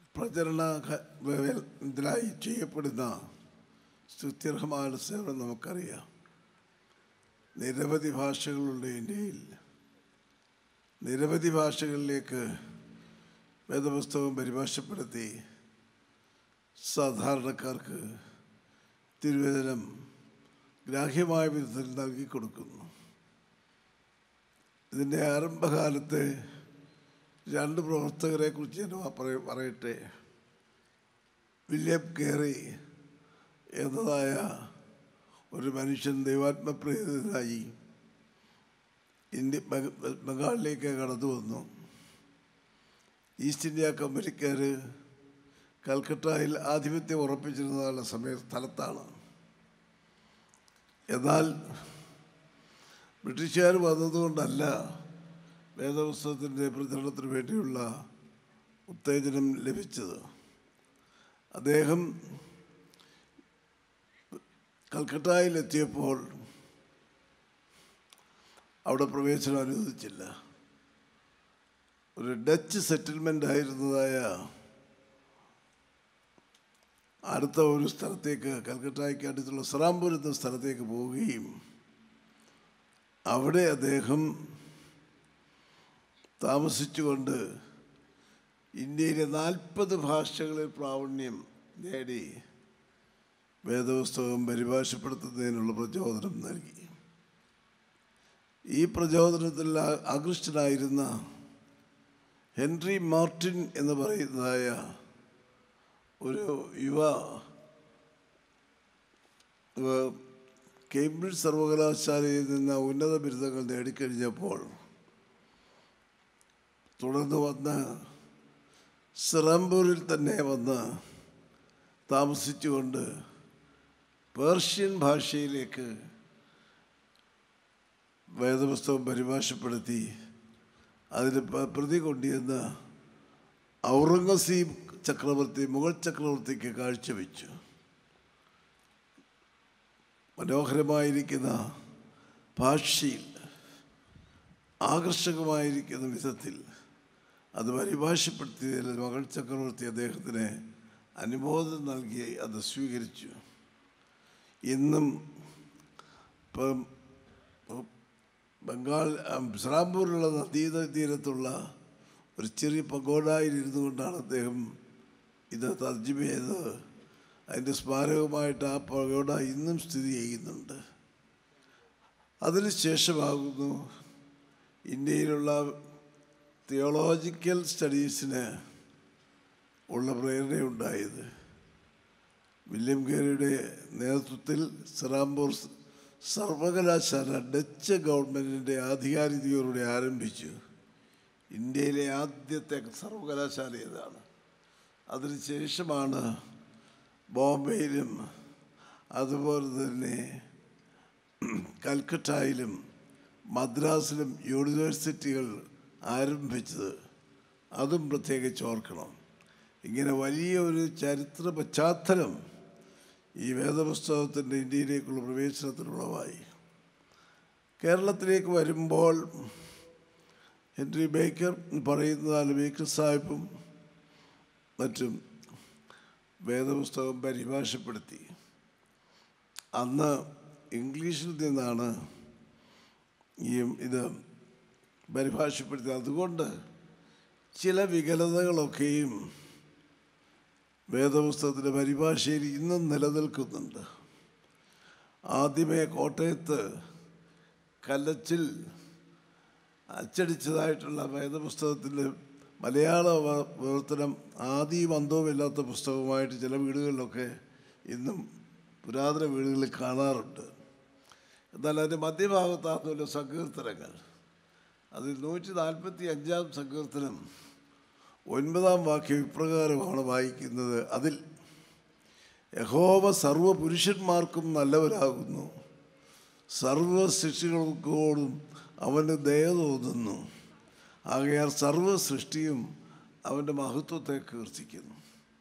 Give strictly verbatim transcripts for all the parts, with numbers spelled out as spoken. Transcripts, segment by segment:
പ്രചരണ ഇതിലായി ചെയ്യപ്പെടുന്ന സ്തുത്യർഹമായ സേവനം നമുക്കറിയാം. നിരവധി ഭാഷകളുണ്ട് ഇന്ത്യയിൽ. നിരവധി ഭാഷകളിലേക്ക് വേദപുസ്തകം പരിഭാഷപ്പെടുത്തി സാധാരണക്കാർക്ക് തിരുവചനം ഗ്രാഹ്യമായ വിധത്തിൽ നൽകിക്കൊടുക്കുന്നു. ഇതിൻ്റെ ആരംഭകാലത്ത് രണ്ട് പ്രവർത്തകരെക്കുറിച്ച് ഞാൻ പറയട്ടെ. വില്യം കേറി എന്നതായ ഒരു മനുഷ്യൻ ദൈവാത്മപ്രേരിതനായി ഇന്ത്യ ബംഗാളിലേക്ക് കടന്നു വന്നു. ഈസ്റ്റ് ഇന്ത്യ കമ്പനിക്കാർ കൽക്കട്ടയിൽ ആധിപത്യം ഉറപ്പിച്ചിരുന്ന സമയ സ്ഥലത്താണ്. എന്നാൽ ബ്രിട്ടീഷുകാർ വന്നതുകൊണ്ടല്ല വേദപുസ്തകത്തിൻ്റെ പ്രചരണത്തിന് വേണ്ടിയുള്ള ഉത്തേജനം ലഭിച്ചത്. അദ്ദേഹം കൽക്കട്ടയിലെത്തിയപ്പോൾ അവിടെ പ്രവേശനം അനുവദിച്ചില്ല. ഒരു ഡച്ച് സെറ്റിൽമെൻ്റ് ആയിരുന്നതായ അടുത്ത ഒരു സ്ഥലത്തേക്ക്, കൽക്കട്ടയ്ക്ക് അടുത്തുള്ള സറാംപൂർ എന്ന സ്ഥലത്തേക്ക് പോവുകയും അവിടെ അദ്ദേഹം താമസിച്ചുകൊണ്ട് ഇന്ത്യയിലെ നാൽപ്പത് ഭാഷകളിൽ പ്രാവീണ്യം നേടി വേദപുസ്തകം പരിഭാഷപ്പെടുത്തുന്നതിനുള്ള പ്രചോദനം നൽകി. ഈ പ്രചോദനത്തിൽ ആകൃഷ്ടനായിരുന്ന ഹെൻറി മാർട്ടിൻ എന്ന് പറയുന്നതായ ഒരു യുവ കേംബ്രിഡ്ജ് സർവകലാശാലയിൽ നിന്ന് ഉന്നത ബിരുദങ്ങൾ നേടിക്കഴിഞ്ഞപ്പോൾ തുടർന്ന് വന്ന് സറാംപൂരിൽ തന്നെ വന്ന് താമസിച്ചുകൊണ്ട് പേർഷ്യൻ ഭാഷയിലേക്ക് വേദപുസ്തകം പരിഭാഷപ്പെടുത്തി അതിന് പ്രതി കൊണ്ടുവന്ന് ഔറംഗസീബ് ചക്രവർത്തി, മുഗൾ ചക്രവർത്തിക്ക് കാഴ്ചവെച്ചു. മനോഹരമായിരിക്കുന്ന ഭാഷയിൽ, ആകർഷകമായിരിക്കുന്ന വിധത്തിൽ അത് പരിഭാഷപ്പെടുത്തിയതിൽ മുഗൾ ചക്രവർത്തി അദ്ദേഹത്തിന് അനുമോദനം നൽകി അത് സ്വീകരിച്ചു. ഇന്നും ഇപ്പം ബംഗാൾ സറാംപൂരിലുള്ള നദീ തീരത്തുള്ള ഒരു ചെറിയ പഗോഡായിലിരുന്നു കൊണ്ടാണ് അദ്ദേഹം ഇത് തർജ്ജിമ ചെയ്തത്. അതിൻ്റെ സ്മാരകമായിട്ട് ആ പഗോഡ ഇന്നും സ്ഥിതി ചെയ്യുന്നുണ്ട്. അതിന് ശേഷമാകുന്നു ഇന്ത്യയിലുള്ള തിയോളജിക്കൽ സ്റ്റഡീസിന് ഉള്ള പ്രേരണയുണ്ടായത്. വില്യം കേറിയുടെ നേതൃത്വത്തിൽ സറാംപൂർ സർവകലാശാല ഡച്ച് ഗവൺമെൻറ്റിൻ്റെ ആധികാരികതയോടെ ആരംഭിച്ചു. ഇന്ത്യയിലെ ആദ്യത്തെ സർവകലാശാല ഇതാണ്. അതിന് ശേഷമാണ് ബോംബെയിലും അതുപോലെ തന്നെ കൽക്കട്ടയിലും മദ്രാസിലും യൂണിവേഴ്സിറ്റികൾ ആരംഭിച്ചത്. അതും പ്രത്യേകിച്ച് ഓർക്കണം. ഇങ്ങനെ വലിയ ഒരു ചരിത്ര പശ്ചാത്തലം ഈ വേദപുസ്തകത്തിൻ്റെ ഇന്ത്യയിലേക്കുള്ള പ്രവേശനത്തിനുള്ളതായി. കേരളത്തിലേക്ക് വരുമ്പോൾ ഹെൻറി ബേക്കർ പറയുന്നതാണ്, ബേക്കർ സാഹിബും മറ്റും വേദപുസ്തകം പരിഭാഷപ്പെടുത്തി. അന്ന് ഇംഗ്ലീഷിൽ നിന്നാണ് ഈ ഇത് പരിഭാഷപ്പെടുത്തി. അതുകൊണ്ട് ചില വികലതകളൊക്കെയും വേദപുസ്തകത്തിൻ്റെ പരിഭാഷയിൽ ഇന്നും നിലനിൽക്കുന്നുണ്ട്. ആദ്യമേ കോട്ടയത്ത് കല്ലച്ചിൽ അച്ചടിച്ചതായിട്ടുള്ള വേദപുസ്തകത്തിൻ്റെ മലയാള വിവർത്തനം ആദിയും അന്തവുമില്ലാത്ത പുസ്തകമായിട്ട് ചില വീടുകളിലൊക്കെ ഇന്നും പുരാതന വീടുകളിൽ കാണാറുണ്ട്. എന്നാൽ അതിൻ്റെ മധ്യഭാഗത്താകുമല്ലോ സങ്കീർത്തനങ്ങൾ. അതിൽ നൂറ്റി നാൽപ്പത്തി അഞ്ചാം സങ്കീർത്തനം ഒൻപതാം വാക്യം ഇപ്രകാരമാണ് വായിക്കുന്നത്. അതിൽ യഹോവ സർവ്വ പുരുഷന്മാർക്കും നല്ലവരാകുന്നു, സർവ്വ സൃഷ്ടികൾക്കോടും അവന് ദയ തോന്നുന്നു, ആകയാൽ സർവ്വ സൃഷ്ടിയും അവൻ്റെ മഹത്വത്തെ കീർത്തിക്കുന്നു.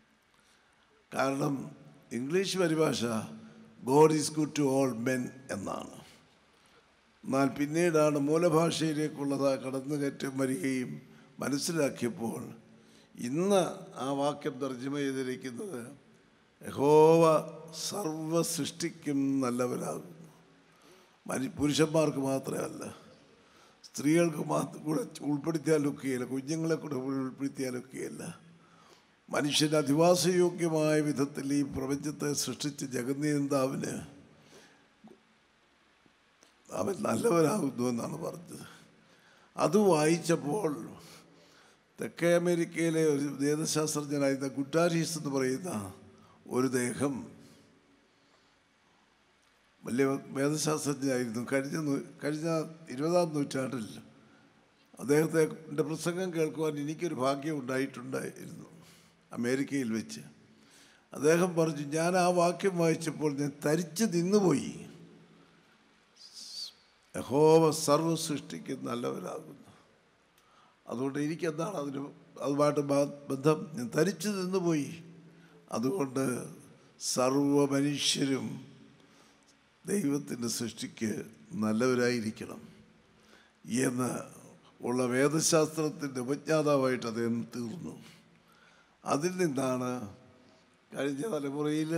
കാരണം ഇംഗ്ലീഷ് പരിഭാഷ God is good to all men എന്നാണ്. എന്നാൽ പിന്നീടാണ് മൂലഭാഷയിലേക്കുള്ളത് കടന്നുകയറ്റം വരികയും മനസ്സിലാക്കിയപ്പോൾ ഇന്ന് ആ വാക്യം തർജ്ജമ ചെയ്തിരിക്കുന്നത് യഹോവ സർവ സൃഷ്ടിക്കും നല്ലവരാകുന്നു. മരി പുരുഷന്മാർക്ക് മാത്രമല്ല, സ്ത്രീകൾക്ക് മാത്രം കൂടെ ഉൾപ്പെടുത്തിയാലൊക്കെയല്ല, കുഞ്ഞുങ്ങളെ കൂടെ ഉൾപ്പെടുത്തിയാലൊക്കെയല്ല. മനുഷ്യന് അധിവാസയോഗ്യമായ വിധത്തിൽ ഈ പ്രപഞ്ചത്തെ സൃഷ്ടിച്ച് ജഗന്നിയന്താവിന് അവൻ നല്ലവരാകുന്നു എന്നാണ് പറഞ്ഞത്. അത് വായിച്ചപ്പോൾ തെക്കേ അമേരിക്കയിലെ ഒരു വേദശാസ്ത്രജ്ഞനായിരുന്ന ഗുട്ടാരീസ് എന്ന് പറയുന്ന ഒരു ദേഹം വലിയ വേദശാസ്ത്രജ്ഞനായിരുന്നു. കഴിഞ്ഞ കഴിഞ്ഞ ഇരുപതാം നൂറ്റാണ്ടിൽ അദ്ദേഹത്തെ എൻ്റെ പ്രസംഗം കേൾക്കുവാൻ എനിക്കൊരു ഭാഗ്യം ഉണ്ടായിട്ടുണ്ടായിരുന്നു അമേരിക്കയിൽ വെച്ച്. അദ്ദേഹം പറഞ്ഞു, ഞാൻ ആ വാക്യം വായിച്ചപ്പോൾ ഞാൻ തരിച്ച് നിന്നുപോയി. യഹോവ സർവ്വ സൃഷ്ടിക്ക് നല്ലവരാകുന്നു. അതുകൊണ്ട് എനിക്കെന്താണ് അതിന് അതുമായിട്ട് ബന്ധം? ഞാൻ തരിച്ചു നിന്നുപോയി. അതുകൊണ്ട് സർവ മനുഷ്യരും ദൈവത്തിൻ്റെ സൃഷ്ടിക്ക് നല്ലവരായിരിക്കണം എന്ന് ഉള്ള വേദശാസ്ത്രത്തിൻ്റെ ഉപജ്ഞാതാവായിട്ട് അദ്ദേഹം തീർന്നു. അതിൽ നിന്നാണ് കഴിഞ്ഞ തലമുറയിൽ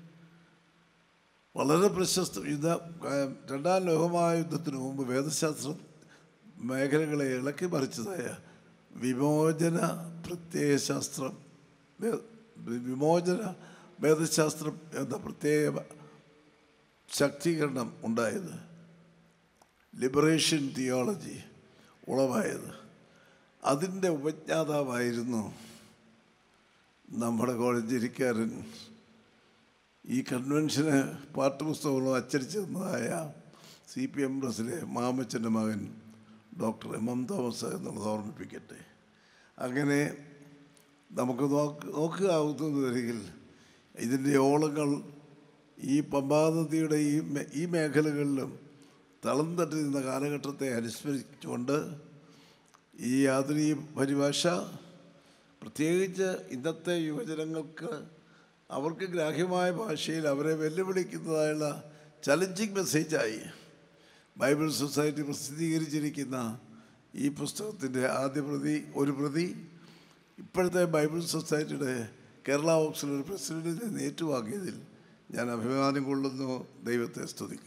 വളരെ പ്രശസ്ത യുദ്ധ രണ്ടാം ലോകമഹായുദ്ധത്തിന് മുമ്പ് വേദശാസ്ത്ര മേഖലകളെ ഇളക്കി മറിച്ചതായ വിമോചന പ്രത്യയശാസ്ത്രം, വിമോചന വേദശാസ്ത്രം എന്ന പ്രത്യേക ശക്തീകരണം ഉണ്ടായത്, ലിബറേഷൻ തിയോളജി ഉളവായത്. അതിൻ്റെ ഉപജ്ഞാതാവായിരുന്നു നമ്മുടെ കോളേജിരിക്കാരൻ, ഈ കൺവെൻഷന് പാഠ്യപുസ്തകങ്ങളും അച്ചടിച്ചതായ സി പി എം പ്രസിലെ മാമച്ചൻ്റെ മകൻ ഡോക്ടർ എം എം തോമസ് എന്നുള്ളത് ഓർമ്മിപ്പിക്കട്ടെ. അങ്ങനെ നമുക്ക് നോക്ക് നോക്കുകയാവുന്നതെങ്കിൽ ഇതിൻ്റെ ഓളങ്ങൾ ഈ പമ്പാനദിയുടെ ഈ ഈ മേഖലകളിലും തളം തട്ടി നിന്ന കാലഘട്ടത്തെ അനുസ്മരിച്ചുകൊണ്ട് ഈ ആധുനിക പരിഭാഷ പ്രത്യേകിച്ച് ഇന്നത്തെ യുവജനങ്ങൾക്ക് അവർക്ക് ഗ്രാഹ്യമായ ഭാഷയിൽ അവരെ വെല്ലുവിളിക്കുന്നതായുള്ള ചലഞ്ചിങ് മെസ്സേജായി ബൈബിൾ സൊസൈറ്റി പ്രസിദ്ധീകരിച്ചിരിക്കുന്ന ഈ പുസ്തകത്തിൻ്റെ ആദ്യ പ്രതി ഒരു പ്രതി ഇപ്പോഴത്തെ ബൈബിൾ സൊസൈറ്റിയുടെ കേരള ഓക്സിലറി പ്രസിഡൻറ്റിനെ ഏറ്റുവാങ്ങിയതിൽ ഞാൻ അഭിമാനം കൊള്ളുന്നു. ദൈവത്തെ സ്തുതിക്കുന്നു.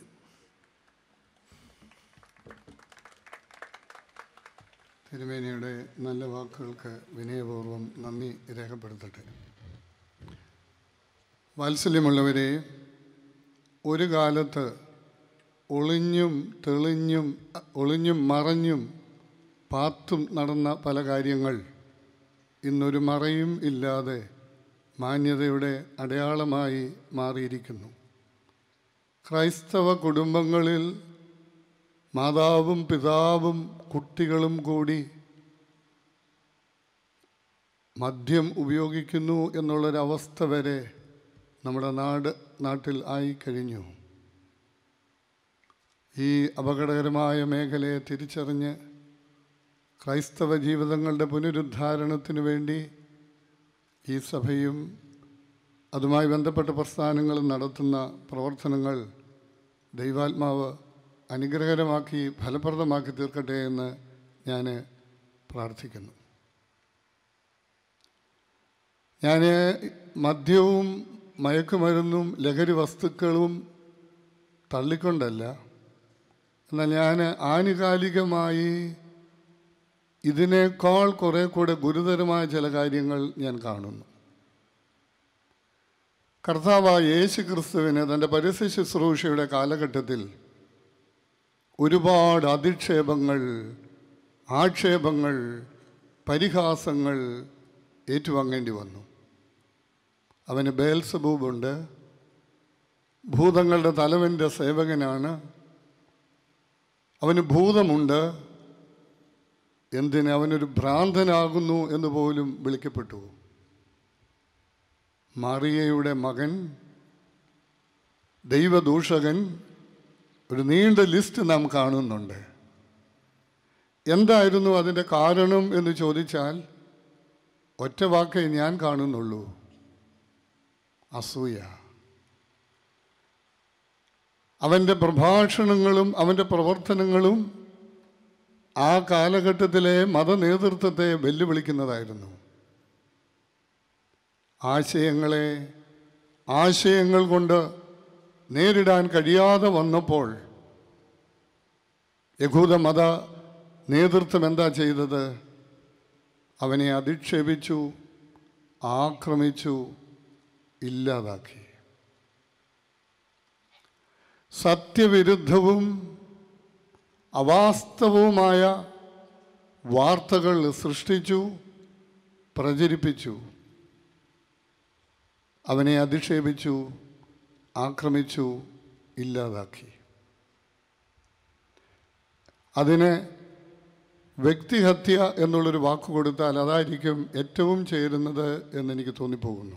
തിരുമേനിയുടെ നല്ല വാക്കുകൾക്ക് വിനയപൂർവ്വം നന്ദി രേഖപ്പെടുത്തട്ടെ. വാത്സല്യമുള്ളവരെ, ഒരു കാലത്ത് ഒളിഞ്ഞും തെളിഞ്ഞും ഒളിഞ്ഞും മറഞ്ഞും പാത്തും നടന്ന പല കാര്യങ്ങൾ ഇന്നൊരു മറയും ഇല്ലാതെ മാന്യതയുടെ അടയാളമായി മാറിയിരിക്കുന്നു. ക്രൈസ്തവ കുടുംബങ്ങളിൽ മാതാവും പിതാവും കുട്ടികളും കൂടി മദ്യം ഉപയോഗിക്കുന്നു എന്നുള്ളൊരവസ്ഥ വരെ നമ്മുടെ നാട് നാട്ടിൽ ആയിക്കഴിഞ്ഞു. ഈ അപകടകരമായ മേഖലയെ തിരിച്ചറിഞ്ഞ് ക്രൈസ്തവ ജീവിതങ്ങളുടെ പുനരുദ്ധാരണത്തിനു വേണ്ടി ഈ സഭയും അതുമായി ബന്ധപ്പെട്ട പ്രസ്ഥാനങ്ങളും നടത്തുന്ന പ്രവർത്തനങ്ങൾ ദൈവാത്മാവ് അനുഗ്രഹകരമാക്കി ഫലപ്രദമാക്കി തീർക്കട്ടെ എന്ന് ഞാൻ പ്രാർത്ഥിക്കുന്നു. ഞാൻ മദ്യവും മയക്കുമരുന്നും ലഹരി വസ്തുക്കളും തള്ളിക്കൊണ്ടല്ല, എന്നാൽ ഞാൻ ആനുകാലികമായി ഇതിനേക്കാൾ കുറേ കൂടെ ഗുരുതരമായ ചില കാര്യങ്ങൾ ഞാൻ കാണുന്നു. കർത്താവായ യേശു ക്രിസ്തുവിന് തൻ്റെ പരസ്യ ശുശ്രൂഷയുടെ കാലഘട്ടത്തിൽ ഒരുപാട് അധിക്ഷേപങ്ങൾ, ആക്ഷേപങ്ങൾ, പരിഹാസങ്ങൾ ഏറ്റുവാങ്ങേണ്ടി വന്നു. അവന് ബേൽസബൂബുണ്ട്, ഭൂതങ്ങളുടെ തലവൻ്റെ സേവകനാണ്, അവന് ഭൂതമുണ്ട്, എന്തിന് അവനൊരു ഭ്രാന്തനാകുന്നു എന്ന് പോലും വിളിക്കപ്പെട്ടു. മറിയയുടെ മകൻ, ദൈവദൂഷകൻ, ഒരു നീണ്ട ലിസ്റ്റ് നാം കാണുന്നുണ്ട്. എന്തായിരുന്നു അതിൻ്റെ കാരണം എന്ന് ചോദിച്ചാൽ ഒറ്റ വാക്കേ ഞാൻ കാണുന്നുള്ളൂ: അസൂയ. അവൻ്റെ പ്രഭാഷണങ്ങളും അവൻ്റെ പ്രവർത്തനങ്ങളും ആ കാലഘട്ടത്തിലെ മതനേതൃത്വത്തെ വെല്ലുവിളിക്കുന്നതായിരുന്നു. ആശയങ്ങളെ ആശയങ്ങൾ കൊണ്ട് നേരിടാൻ കഴിയാതെ വന്നപ്പോൾ യഹൂദമത നേതൃത്വം എന്താ ചെയ്തത്? അവനെ അധിക്ഷേപിച്ചു, ആക്രമിച്ചു, ഇല്ലാതാക്കി. സത്യവിരുദ്ധവും അവാസ്തവവുമായ വാർത്തകൾ സൃഷ്ടിച്ചു, പ്രചരിപ്പിച്ചു. അവനെ അധിക്ഷേപിച്ചു, ആക്രമിച്ചു, ഇല്ലാതാക്കി. അതിന് വ്യക്തിഹത്യ എന്നുള്ളൊരു വാക്ക് കൊടുത്താൽ അതായിരിക്കും ഏറ്റവും ചേരുന്നത് എന്നെനിക്ക് തോന്നിപ്പോകുന്നു.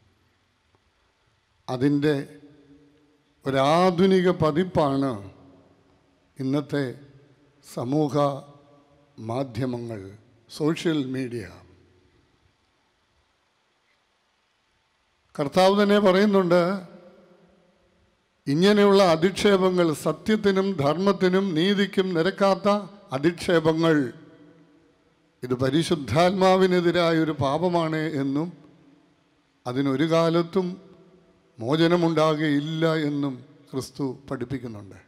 അതിൻ്റെ ഒരാധുനിക പതിപ്പാണ് ഇന്നത്തെ സമൂഹ മാധ്യമങ്ങൾ, സോഷ്യൽ മീഡിയ. കർത്താവ് തന്നെ പറയുന്നുണ്ട്, ഇങ്ങനെയുള്ള അധിക്ഷേപങ്ങൾ, സത്യത്തിനും ധർമ്മത്തിനും നീതിക്കും നിരക്കാത്ത അധിക്ഷേപങ്ങൾ, ഇത് പരിശുദ്ധാത്മാവിനെതിരായൊരു പാപമാണ് എന്നും അതിനൊരു കാലത്തും മോചനമുണ്ടാകുകയില്ല എന്നും ക്രിസ്തു പഠിപ്പിക്കുന്നുണ്ട്.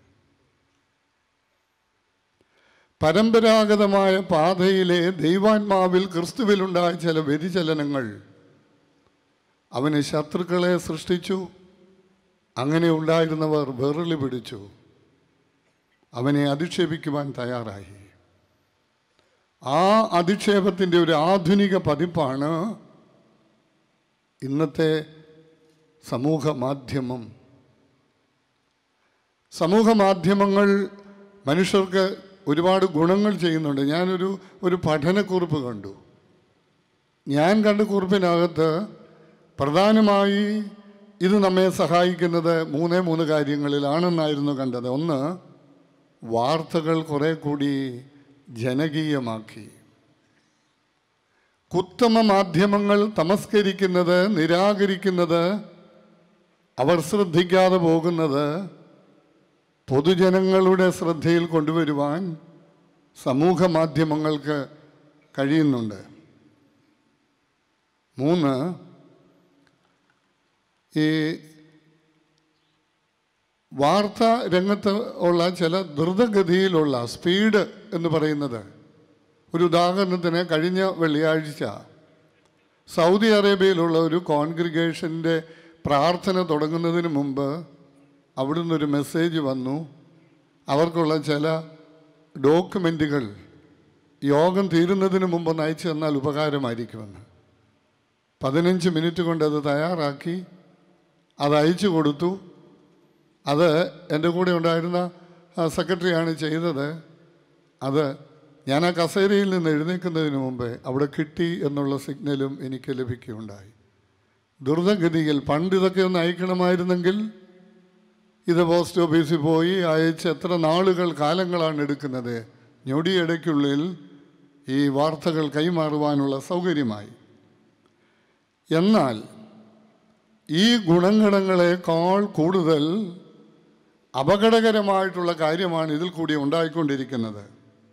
പരമ്പരാഗതമായ പാതയിലെ ദൈവാത്മാവിൽ ക്രിസ്തുവിലുണ്ടായ ചില വ്യതിചലനങ്ങൾ അവന് ശത്രുക്കളെ സൃഷ്ടിച്ചു. അങ്ങനെ ഉണ്ടായിരുന്നവർ വിറളി പിടിച്ചു, അവനെ അധിക്ഷേപിക്കുവാൻ തയ്യാറായി. ആ അധിക്ഷേപത്തിൻ്റെ ഒരു ആധുനിക പതിപ്പാണ് ഇന്നത്തെ സമൂഹ മാധ്യമം. സമൂഹ മാധ്യമങ്ങൾ മനുഷ്യർക്ക് ഒരുപാട് ഗുണങ്ങൾ ചെയ്യുന്നുണ്ട്. ഞാനൊരു ഒരു പഠനക്കുറിപ്പ് കണ്ടു. ഞാൻ കണ്ട കുറിപ്പിനകത്ത് പ്രധാനമായി ഇത് നമ്മെ സഹായിക്കുന്നത് മൂന്നേ മൂന്ന് കാര്യങ്ങളിലാണെന്നായിരുന്നു കണ്ടത്. ഒന്ന്, വാർത്തകൾ കുറെ കൂടി ജനകീയമാക്കി. കുത്തമ മാധ്യമങ്ങൾ തമസ്കരിക്കുന്നത്, നിരാകരിക്കുന്നത്, അവർ ശ്രദ്ധിക്കാതെ പോകുന്നത് പൊതുജനങ്ങളുടെ ശ്രദ്ധയിൽ കൊണ്ടുവരുവാൻ സമൂഹ മാധ്യമങ്ങൾക്ക് കഴിയുന്നുണ്ട്. മൂന്ന്, ഈ വാർത്താ രംഗത്ത് ഉള്ള ചില ദ്രുതഗതിയിലുള്ള സ്പീഡ് എന്ന് പറയുന്നത്, ഒരു ഉദാഹരണത്തിന് കഴിഞ്ഞ വെള്ളിയാഴ്ച സൗദി അറേബ്യയിലുള്ള ഒരു കോൺഗ്രിഗേഷൻ്റെ പ്രാർത്ഥന തുടങ്ങുന്നതിന് മുമ്പ് അവിടുന്ന് ഒരു മെസ്സേജ് വന്നു, അവർക്കുള്ള ചില ഡോക്യുമെൻറ്റുകൾ യോഗം തീരുന്നതിന് മുമ്പ് ഒന്ന് അയച്ചു തന്നാൽ ഉപകാരമായിരിക്കുമെന്ന്. പതിനഞ്ച് മിനിറ്റ് കൊണ്ട് അത് തയ്യാറാക്കി അത് അയച്ചു കൊടുത്തു. അത് എൻ്റെ കൂടെ ഉണ്ടായിരുന്ന സെക്രട്ടറിയാണ് ചെയ്തത്. അത് ഞാൻ ആ കസേരയിൽ നിന്ന് എഴുന്നേൽക്കുന്നതിന് മുമ്പേ അവിടെ കിട്ടി എന്നുള്ള സിഗ്നലും എനിക്ക് ലഭിക്കുകയുണ്ടായി. ദ്രുതഗതിയിൽ പണ്ട് ഇതൊക്കെ ഒന്ന് അയക്കണമായിരുന്നെങ്കിൽ ഇത് പോസ്റ്റ് ഓഫീസിൽ പോയി അയച്ച് എത്ര നാളുകൾ കാലങ്ങളാണ് എടുക്കുന്നത്. ഞൊടിയിടയ്ക്കുള്ളിൽ ഈ വാർത്തകൾ കൈമാറുവാനുള്ള സൗകര്യമായി. എന്നാൽ ഈ ഗുണഗണങ്ങളെക്കാൾ കൂടുതൽ അപകടകരമായിട്ടുള്ള കാര്യമാണ് ഇതിൽ കൂടി ഉണ്ടായിക്കൊണ്ടിരിക്കുന്നത്.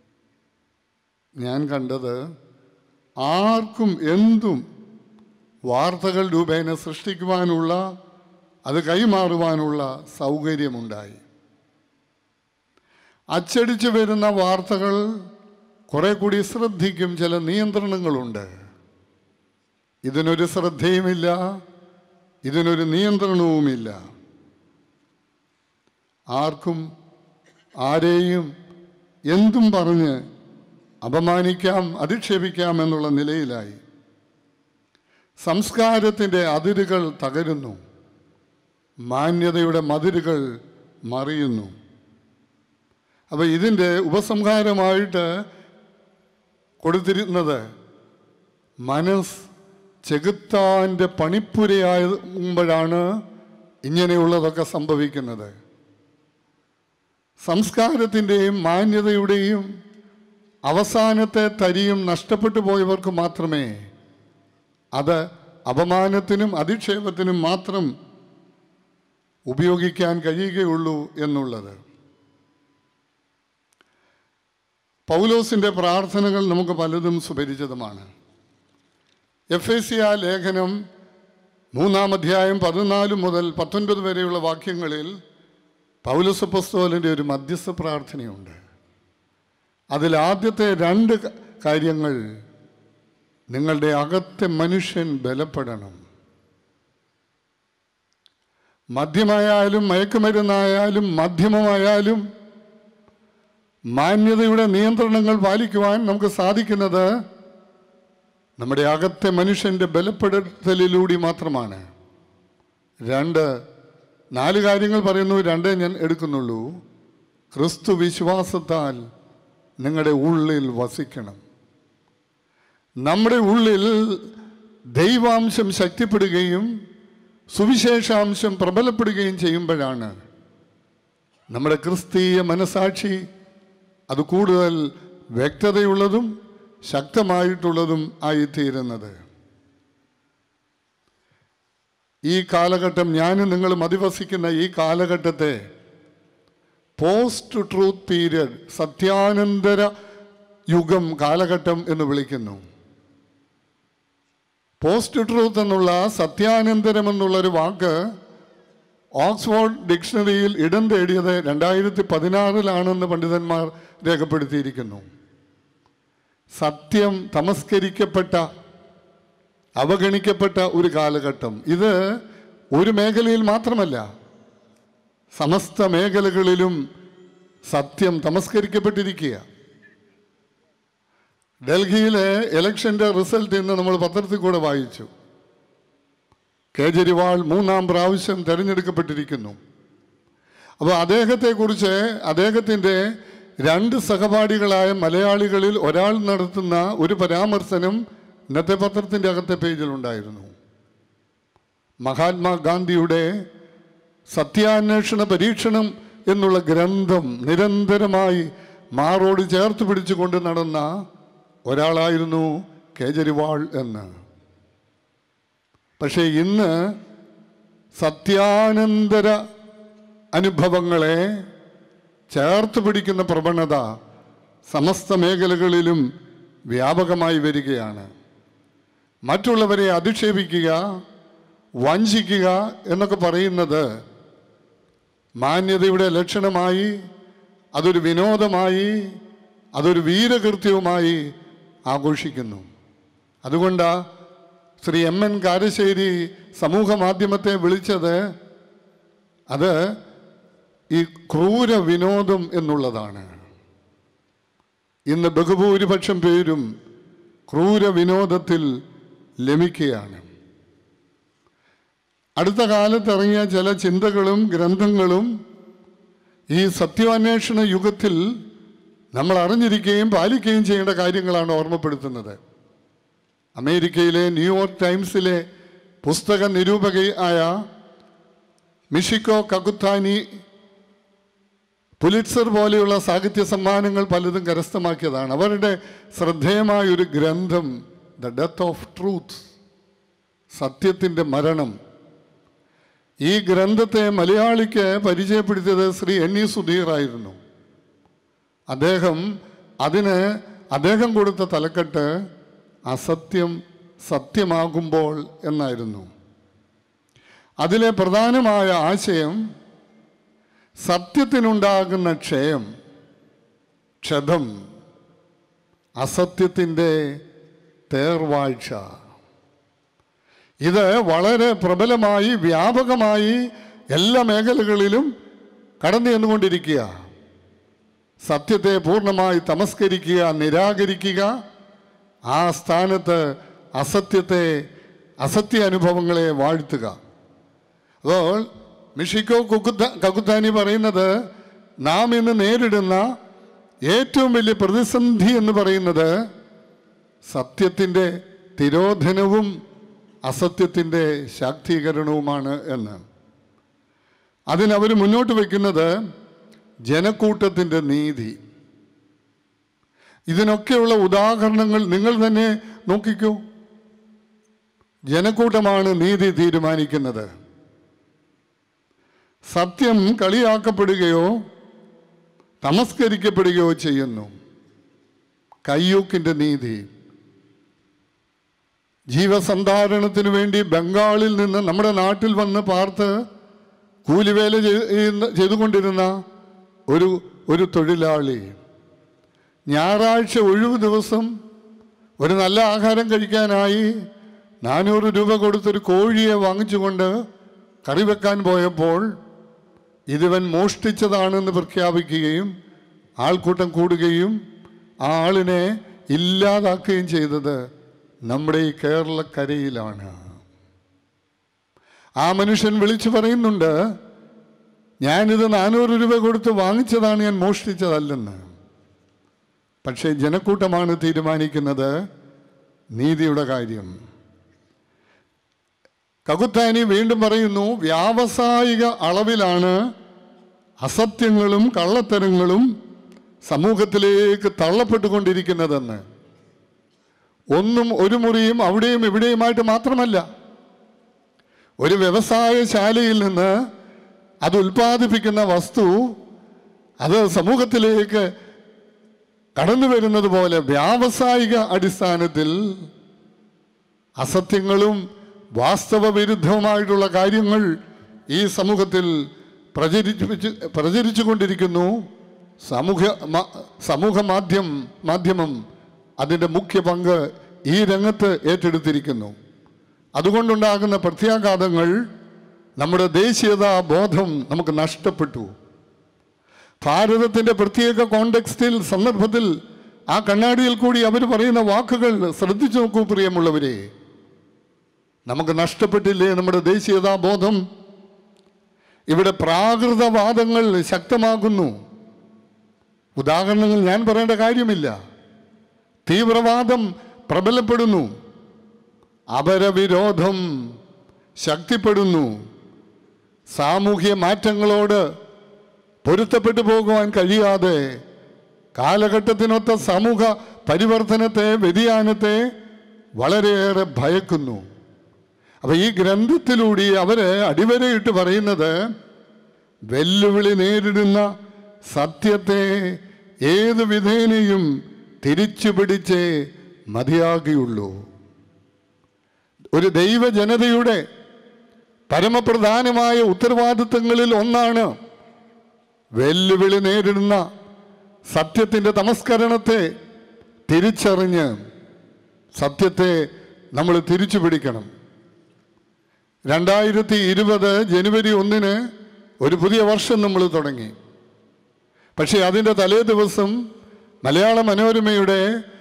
ഞാൻ കണ്ടത്, ആർക്കും എന്തും വാർത്തകൾ രൂപേണ സൃഷ്ടിക്കുവാനുള്ള, അത് കൈമാറുവാനുള്ള സൗകര്യമുണ്ടായി. അച്ചടിച്ചു വരുന്ന വാർത്തകൾ കുറെ കൂടി ശ്രദ്ധിക്കും. ചില നിയന്ത്രണങ്ങളുണ്ട്. ഇതിനൊരു ശ്രദ്ധയുമില്ല, ഇതിനൊരു നിയന്ത്രണവുമില്ല. ആർക്കും ആരെയും എന്തും പറഞ്ഞ് അപമാനിക്കാം, അധിക്ഷേപിക്കാം എന്നുള്ള നിലയിലായി. സംസ്കാരത്തിൻ്റെ അതിരുകൾ തകരുന്നു, മാന്യതയുടെ മതിലുകൾ മറിയുന്നു. അപ്പോൾ ഇതിൻ്റെ ഉപസംഹാരമായിട്ട് കൊടുത്തിരുന്നത്, മനസ്സ് ചെകുത്താൻ്റെ പണിപ്പുരയാകുമ്പോഴാണ് ഇങ്ങനെയുള്ളതൊക്കെ സംഭവിക്കുന്നത്. സംസ്കാരത്തിൻ്റെയും മാന്യതയുടെയും അവസാനത്തെ തരിയും നഷ്ടപ്പെട്ടു പോയവർക്ക് മാത്രമേ അത് അപമാനത്തിനും അധിക്ഷേപത്തിനും മാത്രം ഉപയോഗിക്കാൻ കഴിയുകയുള്ളൂ എന്നുള്ളത്. പൗലോസിൻ്റെ പ്രാർത്ഥനകൾ നമുക്ക് പലതും സുപരിചിതമാണ്. എഫേസ്യ ലേഖനം മൂന്നാം അധ്യായം പതിനാല് മുതൽ പത്തൊൻപത് വരെയുള്ള വാക്യങ്ങളിൽ പൗലോസ് അപ്പോസ്തലൻ്റെ ഒരു മധ്യസ്ഥ പ്രാർത്ഥനയുണ്ട്. അതിൽ ആദ്യത്തെ രണ്ട് കാര്യങ്ങൾ, നിങ്ങളുടെ അകത്തെ മനുഷ്യൻ ബലപ്പെടണം. മദ്യമായാലും മയക്കുമരുന്നായാലും മാധ്യമമായാലും മാന്യതയുടെ നിയന്ത്രണങ്ങൾ പാലിക്കുവാൻ നമുക്ക് സാധിക്കുന്നത് നമ്മുടെ അകത്തെ മനുഷ്യൻ്റെ ബലപ്പെടുത്തലിലൂടെ മാത്രമാണ്. രണ്ട് നാല് കാര്യങ്ങൾ പറയുന്നു, രണ്ടേ ഞാൻ എടുക്കുന്നുള്ളൂ. ക്രിസ്തു വിശ്വാസത്താൽ നിങ്ങളുടെ ഉള്ളിൽ വസിക്കണം. നമ്മുടെ ഉള്ളിൽ ദൈവാംശം ശക്തിപ്പെടുകയും സുവിശേഷാംശം പ്രബലപ്പെടുകയും ചെയ്യുമ്പോഴാണ് നമ്മുടെ ക്രിസ്തീയ മനസാക്ഷി അത് കൂടുതൽ വ്യക്തതയുള്ളതും ശക്തമായിട്ടുള്ളതും ആയിത്തീരുന്നത്. ഈ കാലഘട്ടം, ഞാനും നിങ്ങളും അധിവസിക്കുന്ന ഈ കാലഘട്ടത്തെ പോസ്റ്റ് ട്രൂത്ത് പീരിയഡ്, സത്യാനന്തര യുഗം കാലഘട്ടം എന്ന് വിളിക്കുന്നു. പോസ്റ്റ് ട്രൂത്ത് എന്നുള്ള സത്യാനന്തരം എന്നുള്ളൊരു വാക്ക് ഓക്സ്ഫോർഡ് ഡിക്ഷണറിയിൽ ഇടം തേടിയത് രണ്ടായിരത്തി പതിനാറിലാണെന്ന് പണ്ഡിതന്മാർ രേഖപ്പെടുത്തിയിരിക്കുന്നു. സത്യം തമസ്കരിക്കപ്പെട്ട, അവഗണിക്കപ്പെട്ട ഒരു കാലഘട്ടം. ഇത് ഒരു മേഖലയിൽ മാത്രമല്ല, സമസ്ത മേഖലകളിലും സത്യം തമസ്കരിക്കപ്പെട്ടിരിക്കുക. ഡൽഹിയിലെ ഇലക്ഷൻ്റെ റിസൾട്ട് ഇന്ന് നമ്മൾ പത്രത്തിൽ കൂടെ വായിച്ചു. കേജ്രിവാൾ മൂന്നാം പ്രാവശ്യം തിരഞ്ഞെടുക്കപ്പെട്ടിരിക്കുന്നു. അപ്പോൾ അദ്ദേഹത്തെക്കുറിച്ച് അദ്ദേഹത്തിൻ്റെ രണ്ട് സഹപാഠികളായ മലയാളികളിൽ ഒരാൾ നടത്തുന്ന ഒരു പരാമർശനം ഇന്നത്തെ പത്രത്തിൻ്റെ അകത്തെ പേജിലുണ്ടായിരുന്നു. മഹാത്മാഗാന്ധിയുടെ സത്യാന്വേഷണ പരീക്ഷണം എന്നുള്ള ഗ്രന്ഥം നിരന്തരമായി മാറോട് ചേർത്ത് പിടിച്ചുകൊണ്ട് നടന്ന ഒരാളായിരുന്നു കേജ്രിവാൾ എന്ന്. പക്ഷേ ഇന്ന് സത്യാനന്തര അനുഭവങ്ങളെ ചേർത്ത് പിടിക്കുന്ന പ്രവണത സമസ്ത മേഖലകളിലും വ്യാപകമായി വരികയാണ്. മറ്റുള്ളവരെ അധിക്ഷേപിക്കുക, വഞ്ചിക്കുക എന്നൊക്കെ പറയുന്നത് മാന്യതയുടെ ലക്ഷണമായി, അതൊരു വിനോദമായി, അതൊരു വീരകൃത്യവുമായി ആഘോഷിക്കുന്നു. അതുകൊണ്ടാണ് ശ്രീ എം എൻ കാരശ്ശേരി സമൂഹ മാധ്യമത്തെ വിളിച്ചത് അത് ഈ ക്രൂര വിനോദം എന്നുള്ളതാണ്. ഇന്ന് ബഹുഭൂരിപക്ഷം പേരും ക്രൂര വിനോദത്തിൽ ലമിക്കുകയാണ്. അടുത്ത കാലത്ത് ഇറങ്ങിയ ചില ചിന്തകളും ഗ്രന്ഥങ്ങളും ഈ സത്യാന്വേഷണ യുഗത്തിൽ നമ്മൾ അറിഞ്ഞിരിക്കുകയും പാലിക്കുകയും ചെയ്യേണ്ട കാര്യങ്ങളാണ് ഓർമ്മപ്പെടുത്തുന്നത്. അമേരിക്കയിലെ ന്യൂയോർക്ക് ടൈംസിലെ പുസ്തക നിരൂപകയായ മിഷിക്കോ കകുത്താനി പുലിറ്റ്സർ പോലെയുള്ള സാഹിത്യ സമ്മാനങ്ങൾ പലതും കരസ്ഥമാക്കിയതാണ്. അവരുടെ ശ്രദ്ധേയമായൊരു ഗ്രന്ഥം ദ ഡെത്ത് ഓഫ് ട്രൂത്ത്, സത്യത്തിൻ്റെ മരണം. ഈ ഗ്രന്ഥത്തെ മലയാളിക്ക് പരിചയപ്പെടുത്തിയത് ശ്രീ എൻ ഇ സുധീറായിരുന്നു. അദ്ദേഹം അതിന് അദ്ദേഹം കൊടുത്ത തലക്കെട്ട് അസത്യം സത്യമാകുമ്പോൾ എന്നായിരുന്നു. അതിലെ പ്രധാനമായ ആശയം സത്യത്തിനുണ്ടാകുന്ന ക്ഷയം, ക്ഷതം, അസത്യത്തിൻ്റെ തേർവാഴ്ച. ഇത് വളരെ പ്രബലമായി വ്യാപകമായി എല്ലാ മേഖലകളിലും കടന്നു ചെന്നുകൊണ്ടിരിക്കുക. സത്യത്തെ പൂർണ്ണമായി തമസ്കരിക്കുക, നിരാകരിക്കുക, ആ സ്ഥാനത്ത് അസത്യത്തെ, അസത്യ അനുഭവങ്ങളെ വാഴ്ത്തുക. അപ്പോൾ മിഷിക്കോ കുക്കുത്ത കകുത്താനി പറയുന്നത് നാം ഇന്ന് നേരിടുന്ന ഏറ്റവും വലിയ പ്രതിസന്ധി എന്ന് പറയുന്നത് സത്യത്തിൻ്റെ തിരോധനവും അസത്യത്തിൻ്റെ ശാക്തീകരണവുമാണ് എന്ന്. അതിനവർ മുന്നോട്ട് വയ്ക്കുന്നത് ജനക്കൂട്ടത്തിൻ്റെ നീതി. ഇതിനൊക്കെയുള്ള ഉദാഹരണങ്ങൾ നിങ്ങൾ തന്നെ നോക്കിക്കൂ. ജനക്കൂട്ടമാണ് നീതി തീരുമാനിക്കുന്നത്. സത്യം കളിയാക്കപ്പെടുകയോ തമസ്കരിക്കപ്പെടുകയോ ചെയ്യുന്നു. കയ്യൂക്കിൻ്റെ നീതി. ജീവസന്ധാരണത്തിന് വേണ്ടി ബംഗാളിൽ നിന്ന് നമ്മുടെ നാട്ടിൽ വന്ന് പാർത്ത് കൂലിവേല ചെയ്തുകൊണ്ടിരുന്ന ഒരു ഒരു തൊഴിലാളി ഞായറാഴ്ച ഒഴിവ് ദിവസം ഒരു നല്ല ആഹാരം കഴിക്കാനായി നാനൂറ് രൂപ കൊടുത്തൊരു കോഴിയെ വാങ്ങിച്ചുകൊണ്ട് കറി വെക്കാൻ പോയപ്പോൾ ഇതിവൻ മോഷ്ടിച്ചതാണെന്ന് പ്രഖ്യാപിക്കുകയും ആൾക്കൂട്ടം കൂടുകയും ആ ആളിനെ ഇല്ലാതാക്കുകയും ചെയ്തത് നമ്മുടെ ഈ കേരളക്കരയിലാണ്. ആ മനുഷ്യൻ വിളിച്ചു പറയുന്നുണ്ട്, ഞാനിത് നാനൂറ് രൂപ കൊടുത്ത് വാങ്ങിച്ചതാണ്, ഞാൻ മോഷ്ടിച്ചതല്ലെന്ന്. പക്ഷേ ജനക്കൂട്ടമാണ് തീരുമാനിക്കുന്നത് നീതിയുടെ കാര്യം. കകുത്താനി വീണ്ടും പറയുന്നു, വ്യാവസായിക അളവിലാണ് അസത്യങ്ങളും കള്ളത്തരങ്ങളും സമൂഹത്തിലേക്ക് തള്ളപ്പെട്ടുകൊണ്ടിരിക്കുന്നതെന്ന്. ഒന്നും ഒരു മുറിയും അവിടെയും ഇവിടെയുമായിട്ട് മാത്രമല്ല, ഒരു വ്യവസായശാലയിൽ നിന്ന് അത് ഉൽപ്പാദിപ്പിക്കുന്ന വസ്തു അത് സമൂഹത്തിലേക്ക് കടന്നു വരുന്നത് പോലെ വ്യാവസായിക അടിസ്ഥാനത്തിൽ അസത്യങ്ങളും വാസ്തവ വിരുദ്ധവുമായിട്ടുള്ള കാര്യങ്ങൾ ഈ സമൂഹത്തിൽ പ്രചരിപ്പിച്ച് പ്രചരിച്ചു കൊണ്ടിരിക്കുന്നു. സമൂഹ സമൂഹ മാധ്യം മാധ്യമം അതിൻ്റെ മുഖ്യ പങ്ക് ഈ രംഗത്ത് ഏറ്റെടുത്തിരിക്കുന്നു. അതുകൊണ്ടുണ്ടാകുന്ന പ്രത്യാഘാതങ്ങൾ നമ്മുടെ ദേശീയതാ ബോധം നമുക്ക് നഷ്ടപ്പെട്ടു. ഭാരതത്തിൻ്റെ പ്രത്യേക കോണ്ടെക്സ്റ്റിൽ സന്ദർഭത്തിൽ ആ കണ്ണാടിയിൽ കൂടി അവർ പറയുന്ന വാക്കുകൾ ശ്രദ്ധിച്ചു നോക്കൂ പ്രിയമുള്ളവരെ. നമുക്ക് നഷ്ടപ്പെട്ടില്ലേ നമ്മുടെ ദേശീയതാ ബോധം? ഇവിടെ പ്രാകൃതവാദങ്ങൾ ശക്തമാകുന്നു. ഉദാഹരണങ്ങൾ ഞാൻ പറയേണ്ട കാര്യമില്ല. തീവ്രവാദം പ്രബലപ്പെടുന്നു, അപരവിരോധം ശക്തിപ്പെടുന്നു, സാമൂഹ്യ മാറ്റങ്ങളോട് പൊരുത്തപ്പെട്ടു പോകുവാൻ കഴിയാതെ കാലഘട്ടത്തിനൊത്ത സമൂഹ പരിവർത്തനത്തെ, വ്യതിയാനത്തെ വളരെയേറെ ഭയക്കുന്നു. അപ്പം ഈ ഗ്രന്ഥത്തിലൂടെ അവരെ അടിവരയിട്ട് പറയുന്നത്, വെല്ലുവിളി നേരിടുന്ന സത്യത്തെ ഏത് വിധേനയും തിരിച്ചു പിടിച്ചേ മതിയാകുകയുള്ളൂ. ഒരു ദൈവജനതയുടെ പരമപ്രധാനമായ ഉത്തരവാദിത്തങ്ങളിൽ ഒന്നാണ് വെല്ലുവിളി നേരിടുന്ന സത്യത്തിൻ്റെ തമസ്കരണത്തെ തിരിച്ചറിഞ്ഞ് സത്യത്തെ നമ്മൾ തിരിച്ചു പിടിക്കണം. രണ്ടായിരത്തി ഇരുപത് ജനുവരി ഒന്നിന് ഒരു പുതിയ വർഷം നമ്മൾ തുടങ്ങി. പക്ഷേ അതിൻ്റെ തലേ ദിവസം മലയാള മനോരമയുടെ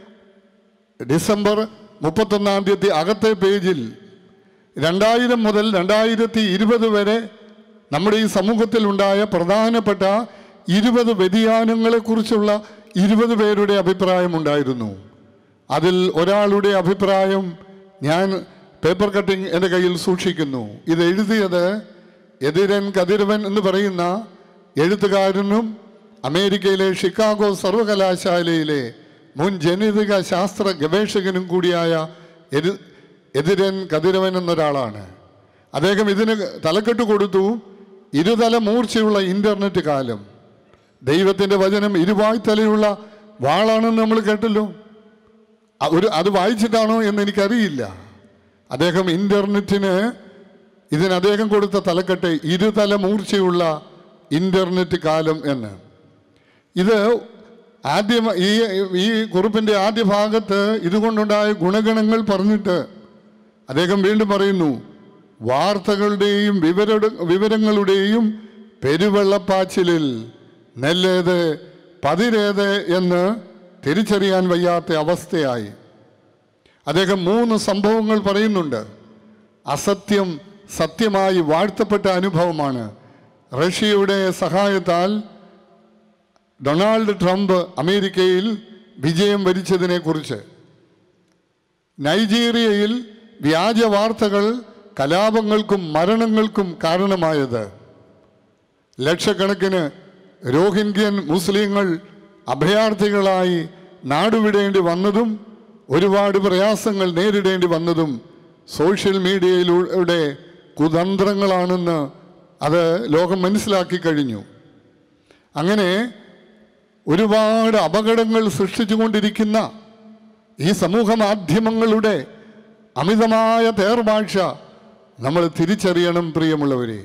ഡിസംബർ മുപ്പത്തൊന്നാം തീയതി അകത്തെ പേജിൽ രണ്ടായിരം മുതൽ രണ്ടായിരത്തി ഇരുപത് വരെ നമ്മുടെ ഈ സമൂഹത്തിലുണ്ടായ പ്രധാനപ്പെട്ട ഇരുപത് വ്യതിയാനങ്ങളെക്കുറിച്ചുള്ള ഇരുപത് പേരുടെ അഭിപ്രായമുണ്ടായിരുന്നു. അതിൽ ഒരാളുടെ അഭിപ്രായം ഞാൻ പേപ്പർ കട്ടിംഗ് എൻ്റെ കയ്യിൽ സൂക്ഷിക്കുന്നു. ഇത് എഴുതിയത് എതിരൻ കതിരവൻ എന്ന് പറയുന്ന എഴുത്തുകാരനും അമേരിക്കയിലെ ഷിക്കാഗോ സർവകലാശാലയിലെ മുൻ ജനിതക ശാസ്ത്ര ഗവേഷകനും കൂടിയായ എതി എതിരൻ കതിരവൻ എന്നൊരാളാണ്. അദ്ദേഹം ഇതിന് തലക്കെട്ട് കൊടുത്തു, ഇരുതല മൂർച്ചയുള്ള ഇൻ്റർനെറ്റ് കാലം. ദൈവത്തിൻ്റെ വചനം ഇരുവായ്ത്തലയുള്ള വാളാണെന്ന് നമ്മൾ കേട്ടല്ലോ. ഒരു അത് വായിച്ചിട്ടാണോ എന്ന് എനിക്കറിയില്ല. അദ്ദേഹം ഇൻ്റർനെറ്റിന് ഇതിന് അദ്ദേഹം കൊടുത്ത തലക്കെട്ട് ഇരുതല മൂർച്ചയുള്ള ഇൻ്റർനെറ്റ് കാലം എന്ന്. ഇത് ആദ്യം ഈ ഈ കുറിപ്പിൻ്റെ ആദ്യ ഭാഗത്ത് ഇതുകൊണ്ടുണ്ടായ ഗുണഗണങ്ങൾ പറഞ്ഞിട്ട് അദ്ദേഹം വീണ്ടും പറയുന്നു, വാർത്തകളുടെയും വിവര വിവരങ്ങളുടെയും പെരുവെള്ളപ്പാച്ചിലിൽ നെല്ലേത് പതിരേത് എന്ന് തിരിച്ചറിയാൻ വയ്യാത്ത അവസ്ഥയായി. അദ്ദേഹം മൂന്ന് സംഭവങ്ങൾ പറയുന്നുണ്ട്. അസത്യം സത്യമായി വാഴ്ത്തപ്പെട്ട അനുഭവമാണ്. റഷ്യയുടെ സഹായത്താൽ ഡൊണാൾഡ് ട്രംപ് അമേരിക്കയിൽ വിജയം വരിച്ചതിനെക്കുറിച്ച്, നൈജീരിയയിൽ വ്യാജ വാർത്തകൾ കലാപങ്ങൾക്കും മരണങ്ങൾക്കും കാരണമായത്, ലക്ഷക്കണക്കിന് രോഹിംഗ്യൻ മുസ്ലിങ്ങൾ അഭയാർത്ഥികളായി നാടുവിടേണ്ടി വന്നതും ഒരുപാട് പ്രയാസങ്ങൾ നേരിടേണ്ടി വന്നതും സോഷ്യൽ മീഡിയയിലൂടെ കുതന്ത്രങ്ങളാണെന്ന് അത് ലോകം മനസ്സിലാക്കി കഴിഞ്ഞു. അങ്ങനെ ഒരുപാട് അപകടങ്ങൾ സൃഷ്ടിച്ചുകൊണ്ടിരിക്കുന്ന ഈ സമൂഹ മാധ്യമങ്ങളുടെ അമിതമായ തേർഭാഷ നമ്മൾ തിരിച്ചറിയണം പ്രിയമുള്ളവരെ.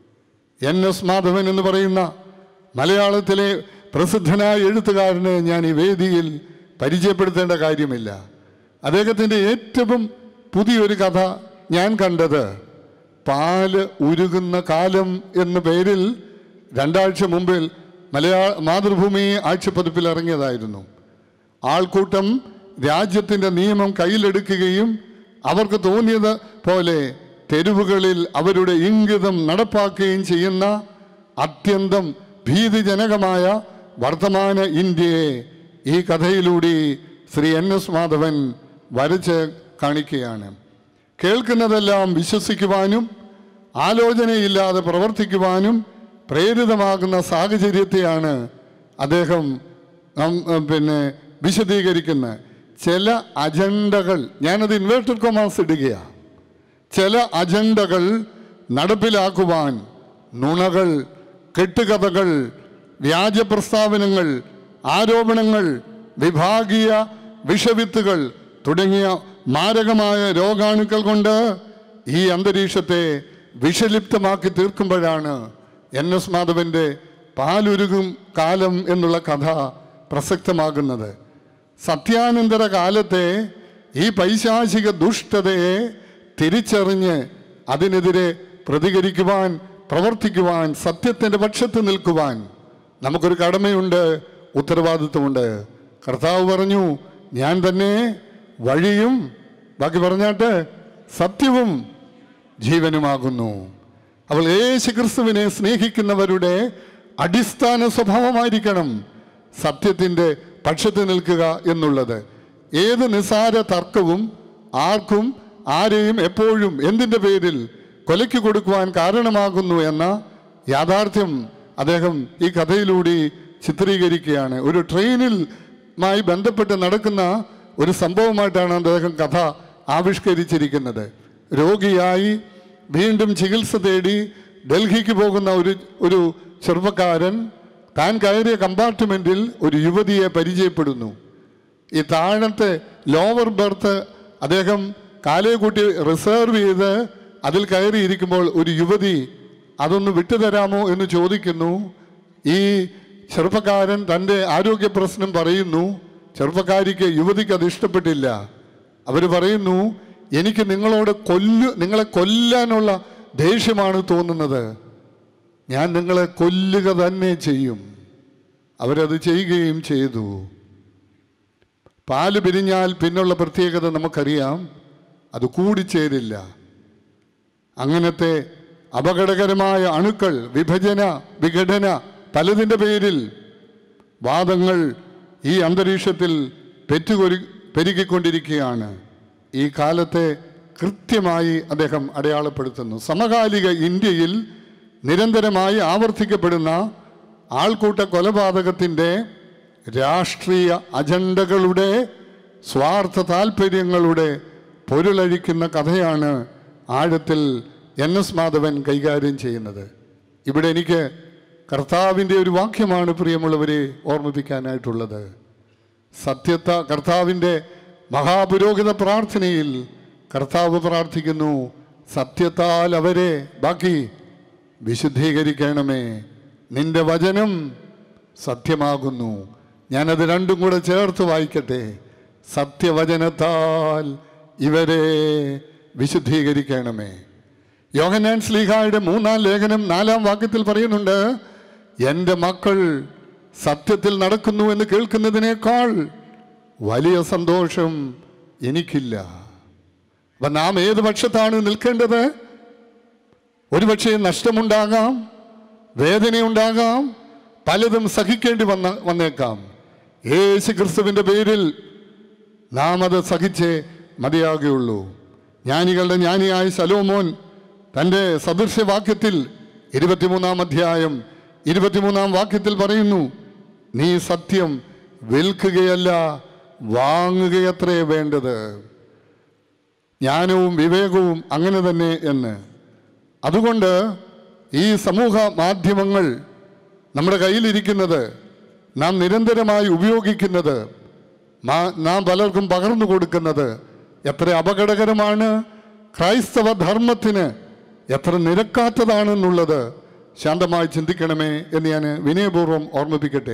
എൻ എസ് മാധവൻ എന്ന് പറയുന്ന മലയാളത്തിലെ പ്രസിദ്ധനായ എഴുത്തുകാരനെ ഞാൻ ഈ വേദിയിൽ പരിചയപ്പെടുത്തേണ്ട കാര്യമില്ല. അദ്ദേഹത്തിൻ്റെ ഏറ്റവും പുതിയൊരു കഥ ഞാൻ കണ്ടത് പാല് ഉരുകുന്ന കാലം എന്ന പേരിൽ രണ്ടാഴ്ച മുമ്പിൽ മലയാള മാതൃഭൂമി ആഴ്ചപ്പതിപ്പിൽ ഇറങ്ങിയതായിരുന്നു. ആൾക്കൂട്ടം രാജ്യത്തിൻ്റെ നിയമം കയ്യിലെടുക്കുകയും അവർക്ക് തോന്നിയത് പോലെ തെരുവുകളിൽ അവരുടെ ഇംഗിതം നടപ്പാക്കുകയും ചെയ്യുന്ന അത്യന്തം ഭീതിജനകമായ വർത്തമാന ഇന്ത്യയെ ഈ കഥയിലൂടെ ശ്രീ എൻ എസ് മാധവൻ വരച്ച് കാണിക്കുകയാണ്. കേൾക്കുന്നതെല്ലാം വിശ്വസിക്കുവാനും ആലോചനയില്ലാതെ പ്രവർത്തിക്കുവാനും പ്രേരിതമാകുന്ന സാഹചര്യത്തെയാണ് അദ്ദേഹം പിന്നെ വിശദീകരിക്കുന്നത്. ചില അജണ്ടകൾ, ഞാനത് ഇൻവേർട്ടഡ് കൊമേഴ്സ് ഇടുകയാണ്, ചില അജണ്ടകൾ നടപ്പിലാക്കുവാൻ നുണകൾ, കെട്ടുകഥകൾ, വ്യാജ പ്രസ്താവനകൾ, ആരോപണങ്ങൾ, വിഭാഗീയ വിഷവിത്തുകൾ തുടങ്ങിയ മാരകമായ രോഗാണുക്കൾ കൊണ്ട് ഈ അന്തരീക്ഷത്തെ വിഷലിപ്തമാക്കി തീർക്കുമ്പോഴാണ് എൻ എസ് മാധവൻ്റെ പാലുരുകും കാലം എന്നുള്ള കഥ പ്രസക്തമാകുന്നത്. സത്യാനന്തര കാലത്തെ ഈ പൈശാചിക ദുഷ്ടതയെ തിരിച്ചറിഞ്ഞ് അതിനെതിരെ പ്രതികരിക്കുവാൻ, പ്രവർത്തിക്കുവാൻ, സത്യത്തിൻ്റെ പക്ഷത്ത് നിൽക്കുവാൻ നമുക്കൊരു കടമയുണ്ട്, ഉത്തരവാദിത്വമുണ്ട്. കർത്താവ് പറഞ്ഞു, ഞാൻ തന്നെ വഴിയും, ബാക്കി പറഞ്ഞാട്ട്, സത്യവും ജീവനുമാകുന്നു. അവൾ യേശു ക്രിസ്തുവിനെ സ്നേഹിക്കുന്നവരുടെ അടിസ്ഥാന സ്വഭാവമായിരിക്കണം സത്യത്തിൻ്റെ പക്ഷത്ത് നിൽക്കുക എന്നുള്ളത്. ഏത് നിസ്സാര തർക്കവും ആർക്കും ആരെയും എപ്പോഴും എന്തിൻ്റെ പേരിൽ കൊലയ്ക്ക് കൊടുക്കുവാൻ കാരണമാകുന്നു എന്ന യാഥാർത്ഥ്യം അദ്ദേഹം ഈ കഥയിലൂടെ ചിത്രീകരിക്കുകയാണ്. ഒരു ട്രെയിനിൽമായി ബന്ധപ്പെട്ട് നടക്കുന്ന ഒരു സംഭവമായിട്ടാണ് അദ്ദേഹം കഥ ആവിഷ്കരിച്ചിരിക്കുന്നത്. രോഗിയായി വീണ്ടും ചികിത്സ തേടി ഡൽഹിക്ക് പോകുന്ന ഒരു ഒരു ചെറുപ്പക്കാരൻ താൻ കയറിയ കമ്പാർട്ട്മെൻറ്റിൽ ഒരു യുവതിയെ പരിചയപ്പെടുന്നു. ഈ താഴത്തെ ലോവർ ബെർത്ത് അദ്ദേഹം കാലേ കൂട്ടി റിസർവ് ചെയ്ത് അതിൽ കയറിയിരിക്കുമ്പോൾ ഒരു യുവതി അതൊന്ന് വിട്ടുതരാമോ എന്ന് ചോദിക്കുന്നു. ഈ ചെറുപ്പക്കാരൻ തൻ്റെ ആരോഗ്യ പ്രശ്നം പറയുന്നു. ചെറുപ്പക്കാരിക്ക്, യുവതിക്ക് അത് ഇഷ്ടപ്പെട്ടില്ല. അവർ പറയുന്നു, എനിക്ക് നിങ്ങളോട് കൊല്ലു നിങ്ങളെ കൊല്ലാനുള്ള ദേഷ്യമാണ് തോന്നുന്നത്, ഞാൻ നിങ്ങളെ കൊല്ലുക തന്നെ ചെയ്യും. അവരത് ചെയ്യുകയും ചെയ്തു. പാല് പിരിഞ്ഞാൽ പിന്നുള്ള പ്രത്യേകത നമുക്കറിയാം, അത് കൂടിച്ചേരില്ല. അങ്ങനത്തെ അപകടകരമായ അണുക്കൾ, വിഭജന വിഘടന പലതിൻ്റെ പേരിൽ വാദങ്ങൾ ഈ അന്തരീക്ഷത്തിൽ പെറ്റുകൊരു പെരുകിക്കൊണ്ടിരിക്കുകയാണ്. ഈ കാലത്തെ കൃത്യമായി അദ്ദേഹം അടയാളപ്പെടുത്തുന്നു. സമകാലിക ഇന്ത്യയിൽ നിരന്തരമായി ആവർത്തിക്കപ്പെടുന്ന ആൾക്കൂട്ട കൊലപാതകത്തിൻ്റെ രാഷ്ട്രീയ അജണ്ടകളുടെ സ്വാർത്ഥ താല്പര്യങ്ങളുടെ പൊരുളഴിക്കുന്ന കഥയാണ് ആഴത്തിൽ എൻ എസ് മാധവൻ കൈകാര്യം ചെയ്യുന്നത്. ഇവിടെ എനിക്ക് കർത്താവിൻ്റെ ഒരു വാക്യമാണ് പ്രിയമുള്ളവരെ ഓർമ്മിപ്പിക്കാനായിട്ടുള്ളത്. സത്യത്ത കർത്താവിൻ്റെ മഹാപുരോഹിത പ്രാർത്ഥനയിൽ കർത്താവ് പ്രാർത്ഥിക്കുന്നു, സത്യത്താൽ അവരെ ബാക്കി വിശുദ്ധീകരിക്കണമേ, നിന്റെ വചനം സത്യമാകുന്നു. ഞാനത് രണ്ടും കൂടെ ചേർത്ത് വായിക്കട്ടെ. സത്യവചനത്താൽ ഇവരെ വിശുദ്ധീകരിക്കണമേ. യോഹന്നാൻ ശ്ലീഹായുടെ മൂന്നാം ലേഖനം നാലാം വാക്യത്തിൽ പറയുന്നുണ്ട്, എൻ്റെ മക്കൾ സത്യത്തിൽ നടക്കുന്നു എന്ന് കേൾക്കുന്നതിനേക്കാൾ വലിയ സന്തോഷം എനിക്കില്ല. അപ്പം നാം ഏത് പക്ഷത്താണ് നിൽക്കേണ്ടത്? ഒരുപക്ഷെ നഷ്ടമുണ്ടാകാം, വേദനയുണ്ടാകാം, പലതും സഹിക്കേണ്ടി വന്ന വന്നേക്കാം. യേശു ക്രിസ്തുവിൻ്റെ പേരിൽ നാം അത് സഹിച്ചേ മതിയാകുകയുള്ളൂ. ജ്ഞാനികളുടെ ജ്ഞാനിയായ ശലോമോൻ തൻ്റെ സദൃശ്യവാക്യത്തിൽ ഇരുപത്തിമൂന്നാം അധ്യായം ഇരുപത്തിമൂന്നാം വാക്യത്തിൽ പറയുന്നു, നീ സത്യം വിൽക്കുകയല്ല വാങ്ങുകയത്രേ വേണ്ടത്. ജ്ഞാനവും വിവേകവും അങ്ങനെ തന്നെ എന്ന്. അതുകൊണ്ട് ഈ സമൂഹ മാധ്യമങ്ങൾ നമ്മുടെ കയ്യിലിരിക്കുന്നത്, നാം നിരന്തരമായി ഉപയോഗിക്കുന്നത്, നാം പലർക്കും പകർന്നു കൊടുക്കുന്നത് എത്ര അപകടകരമാണ്, ക്രൈസ്തവ ധർമ്മത്തിന് എത്ര നിരക്കാത്തതാണെന്നുള്ളത് ശാന്തമായി ചിന്തിക്കണമേ എന്ന് ഞാൻ വിനയപൂർവ്വം ഓർമ്മിപ്പിക്കട്ടെ.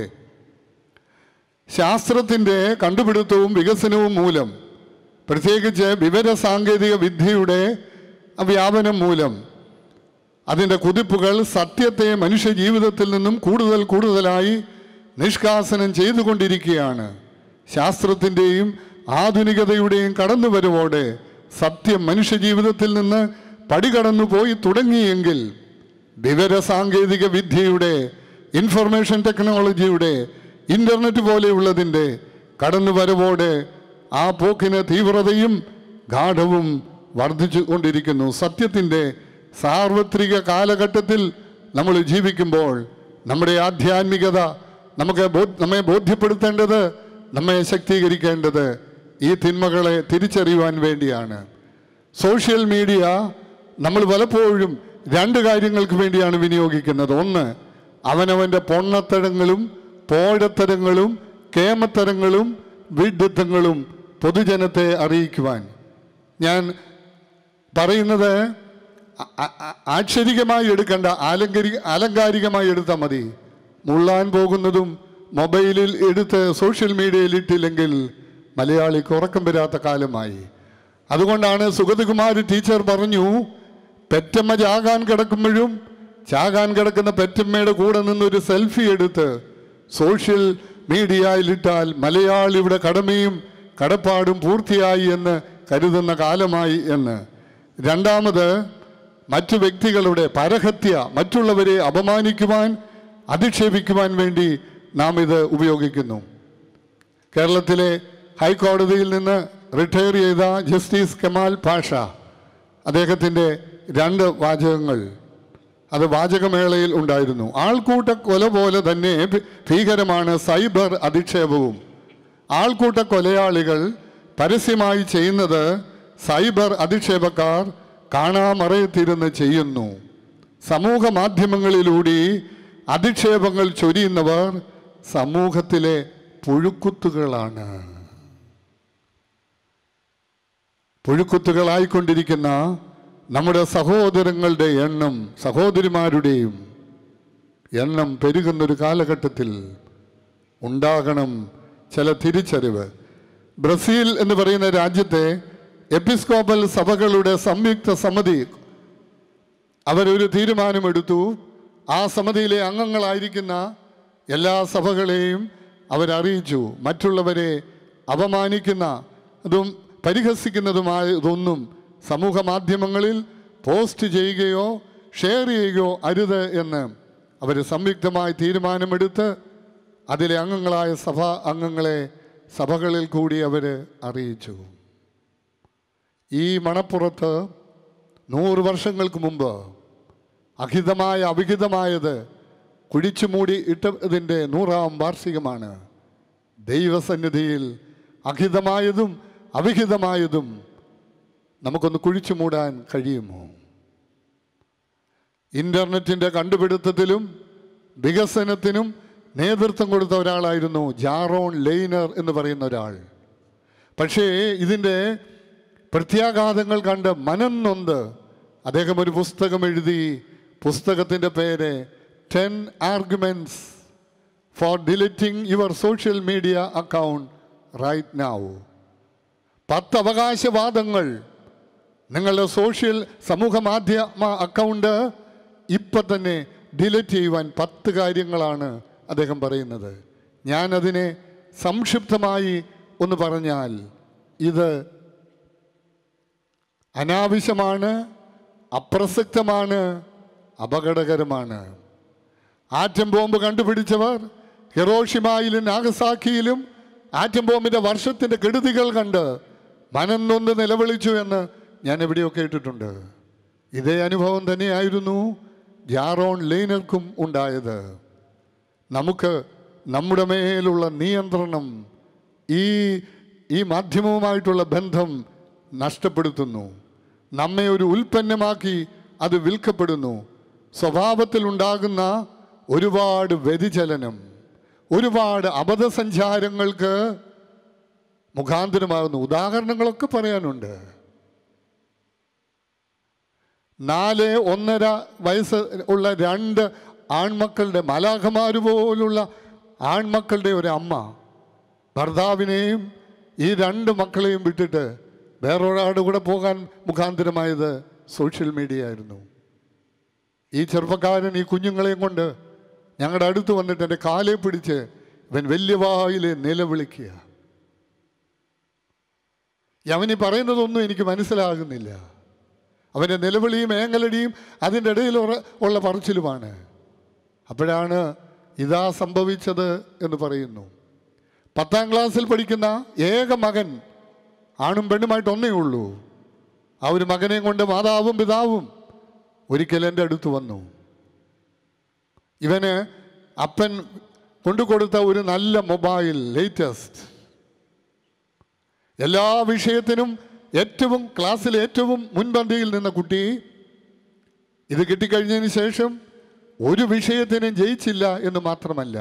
ശാസ്ത്രത്തിൻ്റെ കണ്ടുപിടുത്തവും വികസനവും മൂലം, പ്രത്യേകിച്ച് വിവര സാങ്കേതിക വിദ്യയുടെ വ്യാപനം മൂലം അതിൻ്റെ കുതിപ്പുകൾ സത്യത്തെ മനുഷ്യ ജീവിതത്തിൽ നിന്നും കൂടുതൽ കൂടുതലായി നിഷ്കാസനം ചെയ്തുകൊണ്ടിരിക്കുകയാണ്. ശാസ്ത്രത്തിൻ്റെയും ആധുനികതയുടെയും കടന്നുവരവോടെ സത്യം മനുഷ്യ ജീവിതത്തിൽ നിന്ന് പടികടന്നു പോയി തുടങ്ങിയെങ്കിൽ വിവര സാങ്കേതിക വിദ്യയുടെ, ഇൻഫർമേഷൻ ടെക്നോളജിയുടെ, ഇൻ്റർനെറ്റ് പോലെയുള്ളതിൻ്റെ കടന്നുവരവോടെ ആ പോക്കിന് തീവ്രതയും ഗാഢവും വർദ്ധിച്ചു കൊണ്ടിരിക്കുന്നു. സത്യത്തിൻ്റെ സാർവത്രിക കാലഘട്ടത്തിൽ നമ്മൾ ജീവിക്കുമ്പോൾ നമ്മുടെ ആധ്യാത്മികത നമുക്ക് നമ്മെ ബോധ്യപ്പെടുത്തേണ്ടത്, നമ്മെ ശക്തീകരിക്കേണ്ടത് ഈ തിന്മകളെ തിരിച്ചറിയുവാൻ വേണ്ടിയാണ്. സോഷ്യൽ മീഡിയ നമ്മൾ പലപ്പോഴും രണ്ട് കാര്യങ്ങൾക്ക് വേണ്ടിയാണ് വിനിയോഗിക്കുന്നത്. ഒന്ന്, അവനവൻ്റെ പൊണ്ണത്തരങ്ങളും പോഴത്തരങ്ങളും കേമത്തരങ്ങളും വിഡ്ഢിത്തങ്ങളും പൊതുജനത്തെ അറിയിക്കുവാൻ. ഞാൻ പറയുന്നത് ആക്ഷരികമായി എടുക്കേണ്ട, ആലങ്കരി അലങ്കാരികമായി എടുത്താൽ മതി. മുള്ളാൻ പോകുന്നതും മൊബൈലിൽ എടുത്ത് സോഷ്യൽ മീഡിയയിൽ ഇട്ടില്ലെങ്കിൽ മലയാളിക്ക് ഉറക്കം വരാത്ത കാലമായി. അതുകൊണ്ടാണ് സുഗതകുമാരി ടീച്ചർ പറഞ്ഞു, പെറ്റമ്മ ചാകാൻ കിടക്കുമ്പോഴും ചാകാൻ കിടക്കുന്ന പെറ്റമ്മയുടെ കൂടെ നിന്നൊരു സെൽഫി എടുത്ത് സോഷ്യൽ മീഡിയയിലിട്ടാൽ മലയാളിയുടെ കടമയും കടപ്പാടും പൂർത്തിയായി എന്ന് കരുതുന്ന കാലമായി എന്ന്. രണ്ടാമത്, മറ്റു വ്യക്തികളുടെ പരഹത്യ, മറ്റുള്ളവരെ അപമാനിക്കുവാൻ, അധിക്ഷേപിക്കുവാൻ വേണ്ടി നാം ഇത് ഉപയോഗിക്കുന്നു. കേരളത്തിലെ ഹൈക്കോടതിയിൽ നിന്ന് റിട്ടയർ ചെയ്ത ജസ്റ്റിസ് കമാൽ പാഷ, അദ്ദേഹത്തിൻ്റെ രണ്ട് വാചകങ്ങൾ അത് വാചകമേളയിൽ ഉണ്ടായിരുന്നു. ആൾക്കൂട്ട കൊല പോലെ തന്നെ ഭീകരമാണ് സൈബർ അധിക്ഷേപവും. ആൾക്കൂട്ട കൊലയാളികൾ പരസ്യമായി ചെയ്യുന്നത് സൈബർ അധിക്ഷേപക്കാർ കാണാമറയത്തിരുന്ന് ചെയ്യുന്നു. സമൂഹ മാധ്യമങ്ങളിലൂടെ അധിക്ഷേപങ്ങൾ ചൊരിയുന്നവർ സമൂഹത്തിലെ പുഴുക്കുത്തുകളാണ്. പുഴുക്കുത്തുകളായിക്കൊണ്ടിരിക്കുന്ന നമ്മുടെ സഹോദരങ്ങളുടെ എണ്ണം, സഹോദരിമാരുടെയും എണ്ണം പെരുകുന്നൊരു കാലഘട്ടത്തിൽ ഉണ്ടാകണം ചില തിരിച്ചറിവ്. ബ്രസീൽ എന്ന് പറയുന്ന രാജ്യത്തെ എപ്പിസ്കോപ്പൽ സഭകളുടെ സംയുക്ത സമിതി അവരൊരു തീരുമാനമെടുത്തു. ആ സമിതിയിലെ അംഗങ്ങളായിരിക്കുന്ന എല്ലാ സഭകളെയും അവരറിയിച്ചു, മറ്റുള്ളവരെ അപമാനിക്കുന്ന അതും പരിഹസിക്കുന്നതുമായ ഇതൊന്നും സമൂഹ മാധ്യമങ്ങളിൽ പോസ്റ്റ് ചെയ്യുകയോ ഷെയർ ചെയ്യുകയോ അരുത് എന്ന് അവർ സംയുക്തമായി തീരുമാനമെടുത്ത് അതിലെ അംഗങ്ങളായ സഭാ അംഗങ്ങളെ സഭകളിൽ കൂടി അവർ അറിയിച്ചു. ഈ മണപ്പുറത്ത് നൂറ് വർഷങ്ങൾക്ക് മുമ്പ് അഹിതമായ അവിഹിതമായത് കുഴിച്ചുമൂടി ഇട്ടതിൻ്റെ നൂറാം വാർഷികമാണ്. ദൈവസന്നിധിയിൽ അഹിതമായതും അവിഹിതമായതും നമുക്കൊന്ന് കുഴിച്ചു മൂടാൻ കഴിയുമോ? ഇൻ്റർനെറ്റിൻ്റെ കണ്ടുപിടുത്തത്തിലും വികസനത്തിനും നേതൃത്വം കൊടുത്ത ഒരാളായിരുന്നു ജാറോൺ ലെയ്നർ എന്ന് പറയുന്ന ഒരാൾ. പക്ഷേ ഇതിൻ്റെ പ്രത്യാഘാതങ്ങൾ കണ്ട് മനം നൊന്ത് അദ്ദേഹം ഒരു പുസ്തകം എഴുതി. പുസ്തകത്തിൻ്റെ പേര് ten arguments for deleting your social media account right now. പത്ത് അവകാശവാദങ്ങൾ നിങ്ങളുടെ സോഷ്യൽ സമൂഹ മാധ്യമ അക്കൗണ്ട് ഇപ്പം തന്നെ ഡിലീറ്റ് ചെയ്യുവാൻ പത്ത് കാര്യങ്ങളാണ് അദ്ദേഹം പറയുന്നത്. ഞാനതിനെ സംക്ഷിപ്തമായി ഒന്ന് പറഞ്ഞാൽ, ഇത് അനാവശ്യമാണ്, അപ്രസക്തമാണ്, അപകടകരമാണ്. ആറ്റം ബോംബ് കണ്ടുപിടിച്ചവർ ഹിരോഷിമയിലും നാഗസാക്കിയിലും ആറ്റം ബോംബിൻ്റെ വർഷത്തിൻ്റെ കെടുതികൾ കണ്ട് മനം നൊന്ന് നിലവിളിച്ചു എന്ന് ഞാൻ എവിടെയോ കേട്ടിട്ടുണ്ട്. ഇതേ അനുഭവം തന്നെയായിരുന്നു ജാറോൺ ലെയ്നർക്കും ഉണ്ടായത്. നമുക്ക് നമ്മുടെ മേലുള്ള നിയന്ത്രണം ഈ ഈ മാധ്യമവുമായിട്ടുള്ള ബന്ധം നഷ്ടപ്പെടുത്തുന്നു. നമ്മെ ഒരു ഉൽപ്പന്നമാക്കി അത് വിൽക്കപ്പെടുന്നു. സ്വഭാവത്തിലുണ്ടാകുന്ന ഒരുപാട് വ്യതിചലനം, ഒരുപാട് അബദ്ധസഞ്ചാരങ്ങൾക്ക് മുഖാന്തരമാകുന്നു. ഉദാഹരണങ്ങളൊക്കെ പറയാനുണ്ട്. നാല് ഒന്നര വയസ്സ് ഉള്ള രണ്ട് ആൺമക്കളുടെ, മലാഖമാര് പോലുള്ള ആൺമക്കളുടെ ഒരു അമ്മ ഭർത്താവിനെയും ഈ രണ്ട് മക്കളെയും വിട്ടിട്ട് വേറൊരാളുടെ കൂടെ പോകാൻ മുഖാന്തരമായത് സോഷ്യൽ മീഡിയ ആയിരുന്നു. ഈ ചെറുപ്പക്കാരൻ ഈ കുഞ്ഞുങ്ങളെയും കൊണ്ട് ഞങ്ങളുടെ അടുത്ത് വന്നിട്ട് എൻ്റെ കാലെ പിടിച്ച് ഇവൻ വലിയ വായിലെ നിലവിളിക്കുക. അവനീ പറയുന്നതൊന്നും എനിക്ക് മനസ്സിലാകുന്നില്ല. അവൻ്റെ നിലവിളിയും ഏങ്ങലടിയും അതിൻ്റെ ഇടയിൽ ഉള്ള പറച്ചിലുമാണ്. അപ്പോഴാണ് ഇതാ സംഭവിച്ചത് എന്ന് പറയുന്നു. പത്താം ക്ലാസ്സിൽ പഠിക്കുന്ന ഏക മകൻ, ആണും പെണ്ണുമായിട്ട് ഒന്നേ ഉള്ളൂ. ആ ഒരു മകനെയും കൊണ്ട് മാതാവും പിതാവും ഒരിക്കൽ എൻ്റെ അടുത്ത് വന്നു. ഇവന് അപ്പൻ കൊണ്ടുകൊടുത്ത ഒരു നല്ല മൊബൈൽ, ലേറ്റസ്റ്റ്, എല്ലാ വിഷയത്തിനും ഏറ്റവും ക്ലാസ്സിൽ ഏറ്റവും മുൻപന്തിയിൽ നിന്ന കുട്ടി ഇത് കിട്ടിക്കഴിഞ്ഞതിന് ശേഷം ഒരു വിഷയത്തിനും ജയിച്ചില്ല എന്ന് മാത്രമല്ല,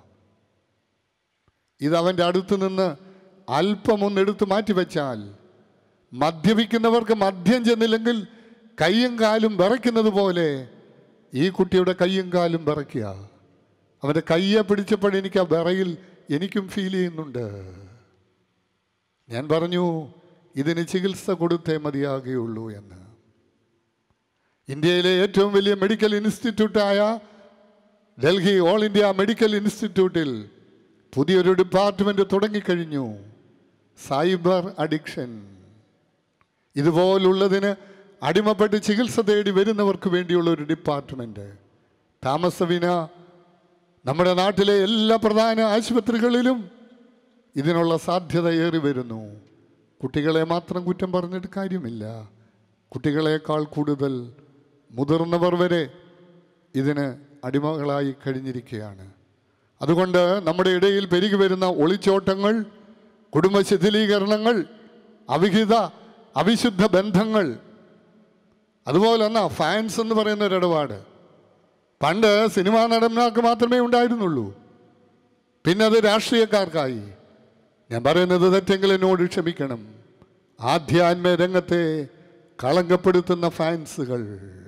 ഇതവൻ്റെ അടുത്ത് നിന്ന് അല്പം ഒന്നെടുത്ത് മാറ്റിവെച്ചാൽ മദ്യപിക്കുന്നവർക്ക് മദ്യം ചെന്നില്ലെങ്കിൽ കയ്യും കാലും വിറയ്ക്കുന്നത് പോലെ ഈ കുട്ടിയുടെ കയ്യും കാലും വിറയ്ക്കുക. അവൻ്റെ കയ്യെ പിടിച്ചപ്പോൾ എനിക്ക് ആ വിറയിൽ എനിക്കും ഫീൽ ചെയ്യുന്നുണ്ട്. ഞാൻ പറഞ്ഞു, ഇതിന് ചികിത്സ കൊടുത്തേ മതിയാകുകയുള്ളൂ എന്ന്. ഇന്ത്യയിലെ ഏറ്റവും വലിയ മെഡിക്കൽ ഇൻസ്റ്റിറ്റ്യൂട്ടായ ഡൽഹി ഓൾ ഇന്ത്യ മെഡിക്കൽ ഇൻസ്റ്റിറ്റ്യൂട്ടിൽ പുതിയൊരു ഡിപ്പാർട്ട്മെൻറ്റ് തുടങ്ങിക്കഴിഞ്ഞു, സൈബർ അഡിക്ഷൻ. ഇതുപോലുള്ളതിന് അടിമപ്പെട്ട് ചികിത്സ തേടി വരുന്നവർക്ക് വേണ്ടിയുള്ള ഒരു ഡിപ്പാർട്ട്മെൻറ്റ്. താമസവിന നമ്മുടെ നാട്ടിലെ എല്ലാ പ്രധാന ആശുപത്രികളിലും ഇതിനുള്ള സാധ്യത ഏറി വരുന്നു. കുട്ടികളെ മാത്രം കുറ്റം പറഞ്ഞിട്ട് കാര്യമില്ല. കുട്ടികളെക്കാൾ കൂടുതൽ മുതിർന്നവർ വരെ ഇതിന് അടിമകളായി കഴിഞ്ഞിരിക്കുകയാണ്. അതുകൊണ്ട് നമ്മുടെ ഇടയിൽ പെരുകി വരുന്ന ഒളിച്ചോട്ടങ്ങൾ, കുടുംബ ശിഥിലീകരണങ്ങൾ, അവിഹിത അവിശുദ്ധ ബന്ധങ്ങൾ, അതുപോലെ തന്നെ ഫാൻസ് എന്ന് പറയുന്ന ഒരിടപാട്. പണ്ട് സിനിമാ നടന്മാർക്ക് മാത്രമേ ഉണ്ടായിരുന്നുള്ളൂ, പിന്നെ അത് രാഷ്ട്രീയക്കാർക്കായി. ഞാൻ പറയുന്നത് തെറ്റെങ്കിൽ എന്നോട് ക്ഷമിക്കണം. ആധ്യാത്മ രംഗത്തെ കളങ്കപ്പെടുത്തുന്ന ഫാൻസുകൾ.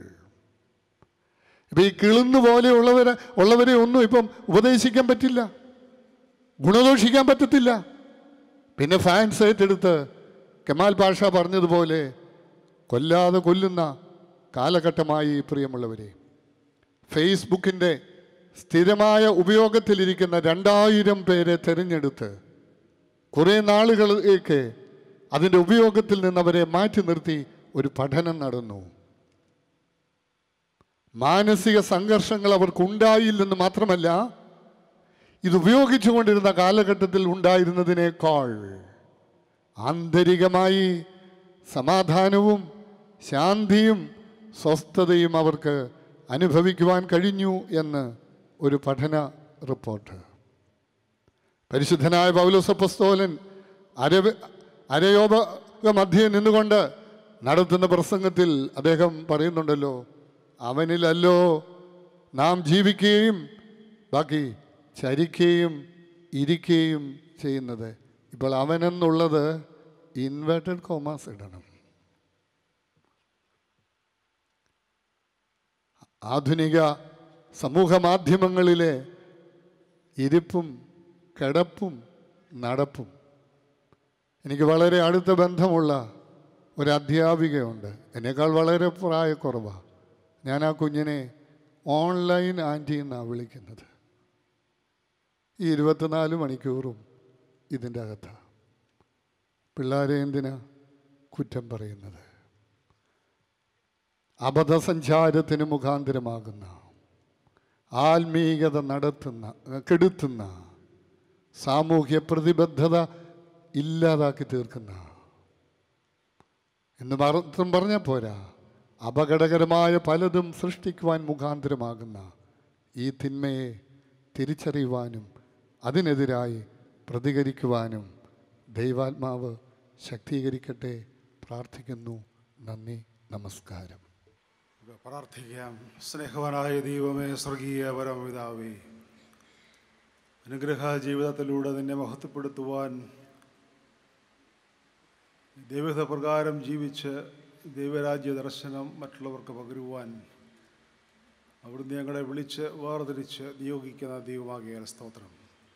ഇപ്പം ഈ കിളുന്നു പോലെയുള്ളവരെ ഉള്ളവരെ ഒന്നും ഇപ്പം ഉപദേശിക്കാൻ പറ്റില്ല, ഗുണദോഷിക്കാൻ പറ്റത്തില്ല. പിന്നെ ഫാൻസ് ഏറ്റെടുത്ത് കെമാൽ പാഷ പറഞ്ഞതുപോലെ കൊല്ലാതെ കൊല്ലുന്ന കാലഘട്ടമായി പ്രിയമുള്ളവരെ. ഫേസ്ബുക്കിൻ്റെ സ്ഥിരമായ ഉപയോഗത്തിലിരിക്കുന്ന രണ്ടായിരം പേരെ തിരഞ്ഞെടുത്ത് കുറേ നാളുകളിലേക്ക് അതിൻ്റെ ഉപയോഗത്തിൽ നിന്ന് അവരെ മാറ്റി നിർത്തി ഒരു പഠനം നടന്നു. മാനസിക സംഘർഷങ്ങൾ അവർക്കുണ്ടായില്ലെന്ന് മാത്രമല്ല, ഇത് ഉപയോഗിച്ചുകൊണ്ടിരുന്ന കാലഘട്ടത്തിൽ ഉണ്ടായിരുന്നതിനേക്കാൾ ആന്തരികമായി സമാധാനവും ശാന്തിയും സ്വസ്ഥതയും അവർക്ക് അനുഭവിക്കുവാൻ കഴിഞ്ഞു എന്ന് ഒരു പഠന റിപ്പോർട്ട്. പരിശുദ്ധനായ പൗലോസ് അപ്പോസ്തലൻ അര അരയോപ മധ്യേ നിന്നുകൊണ്ട് നടത്തുന്ന പ്രസംഗത്തിൽ അദ്ദേഹം പറയുന്നുണ്ടല്ലോ, അവനിലല്ലോ നാം ജീവിക്കുകയും ബാക്കി ചരിക്കുകയും ഇരിക്കുകയും ചെയ്യുന്നത്. ഇപ്പോൾ അവനെന്നുള്ളത് ഇൻവേർട്ടഡ് കോമാസ് ഇടണം. ആധുനിക സമൂഹ മാധ്യമങ്ങളിലെ ഇരിപ്പും കിടപ്പും നടപ്പും. എനിക്ക് വളരെ അടുത്ത ബന്ധമുള്ള ഒരു അധ്യാപികയുണ്ട്, എന്നേക്കാൾ വളരെ പ്രായക്കുറവാണ്. ഞാൻ ആ കുഞ്ഞിനെ ഓൺലൈൻ ആൻറ്റി എന്നാണ് വിളിക്കുന്നത്. ഈ ഇരുപത്തിനാല് മണിക്കൂറും ഇതിൻ്റെ അകത്താണ്. പിള്ളേരെ എന്തിനാ കുറ്റം പറയുന്നത്? അബദ്ധസഞ്ചാരത്തിന് മുഖാന്തരമാകുന്ന, ആത്മീയത നടത്തുന്ന, കെടുത്തുന്ന, സാമൂഹ്യ പ്രതിബദ്ധത ഇല്ലാതാക്കി തീർക്കുന്ന, എന്ന് മാത്രം പറഞ്ഞാൽ പോരാ, അപകടകരമായ പലതും സൃഷ്ടിക്കുവാൻ മുഖാന്തരമാകുന്ന ഈ തിന്മയെ തിരിച്ചറിയുവാനും അതിനെതിരായി പ്രതികരിക്കുവാനും ദൈവാത്മാവ് ശക്തീകരിക്കട്ടെ. പ്രാർത്ഥിക്കുന്നു. നന്ദി, നമസ്കാരം. പ്രാർത്ഥിക്കാം. സ്നേഹവാനായ ദൈവമേ, സ്വർഗീയ പരമപിതാവേ, അനുഗ്രഹ ജീവിതത്തിലൂടെ നിന്നെ മഹത്വപ്പെടുത്തുവാൻ ദൈവഹിത പ്രകാരം ജീവിച്ച് ദൈവരാജ്യ ദർശനം മറ്റുള്ളവർക്ക് പകരുവാൻ അവിടുന്ന് ഞങ്ങളെ വിളിച്ച് വേർതിരിച്ച് നിയോഗിക്കുന്ന ദൈവമാകിയ സ്തോത്രം.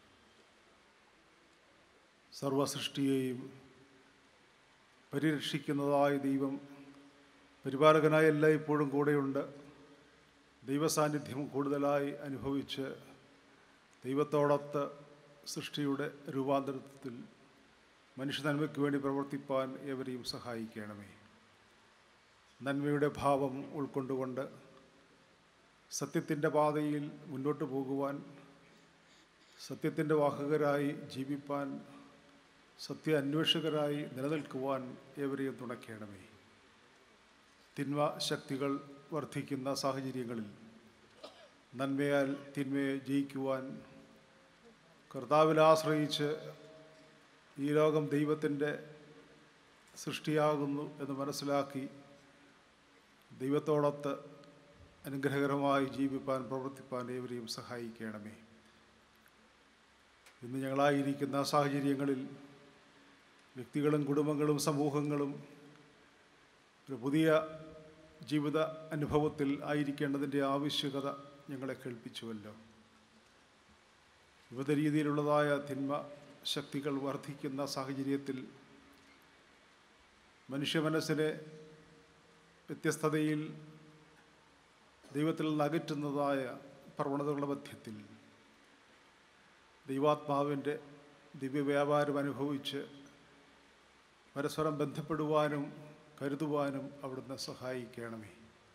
സർവസൃഷ്ടിയെയും പരിരക്ഷിക്കുന്നതായ ദൈവം പരിപാലകനായ എല്ലായ്പ്പോഴും കൂടെയുണ്ട്. ദൈവസാന്നിധ്യം കൂടുതലായി അനുഭവിച്ച് ദൈവത്തോടൊത്ത് സൃഷ്ടിയുടെ രൂപാന്തരത്തിൽ മനുഷ്യ നന്മയ്ക്ക് വേണ്ടി പ്രവർത്തിപ്പാൻ ഏവരെയും സഹായിക്കണമേ. നന്മയുടെ ഭാവം ഉൾക്കൊണ്ടുകൊണ്ട് സത്യത്തിൻ്റെ പാതയിൽ മുന്നോട്ട് പോകുവാൻ, സത്യത്തിൻ്റെ വാഹകരായി ജീവിപ്പാൻ, സത്യ അന്വേഷകരായി നിലനിൽക്കുവാൻ ഏവരെയും തുണയ്ക്കണമേ. തിന്മ ശക്തികൾ വർദ്ധിക്കുന്ന സാഹചര്യങ്ങളിൽ നന്മയാൽ തിന്മയെ ജയിക്കുവാൻ കർത്താവിൽ ആശ്രയിച്ച് ഈ ലോകം ദൈവത്തിൻ്റെ സൃഷ്ടിയാകുന്നു എന്ന് മനസ്സിലാക്കി ദൈവത്തോടൊത്ത് അനുഗ്രഹകരമായി ജീവിപ്പാൻ പ്രവർത്തിപ്പാൻ ഏവരെയും സഹായിക്കണമേ. ഇന്ന് ഞങ്ങളായിരിക്കുന്ന സാഹചര്യങ്ങളിൽ വ്യക്തികളും കുടുംബങ്ങളും സമൂഹങ്ങളും ഒരു പുതിയ ജീവിത അനുഭവത്തിൽ ആയിരിക്കേണ്ടതിൻ്റെ ആവശ്യകത ഞങ്ങളെ കേൾപ്പിച്ചുവല്ലോ. വിവിധ രീതിയിലുള്ളതായ തിന്മ ശക്തികൾ വർദ്ധിക്കുന്ന സാഹചര്യത്തിൽ മനുഷ്യ മനസ്സിനെ വ്യത്യസ്തതയിൽ ദൈവത്തിൽ നിന്ന് അകറ്റുന്നതായ പ്രവണതകളുടെ മധ്യത്തിൽ ദൈവാത്മാവിൻ്റെ ദിവ്യവ്യാപാരം അനുഭവിച്ച് പരസ്പരം ബന്ധപ്പെടുവാനും കരുതുവാനും അവിടുന്ന് സഹായിക്കണമേ.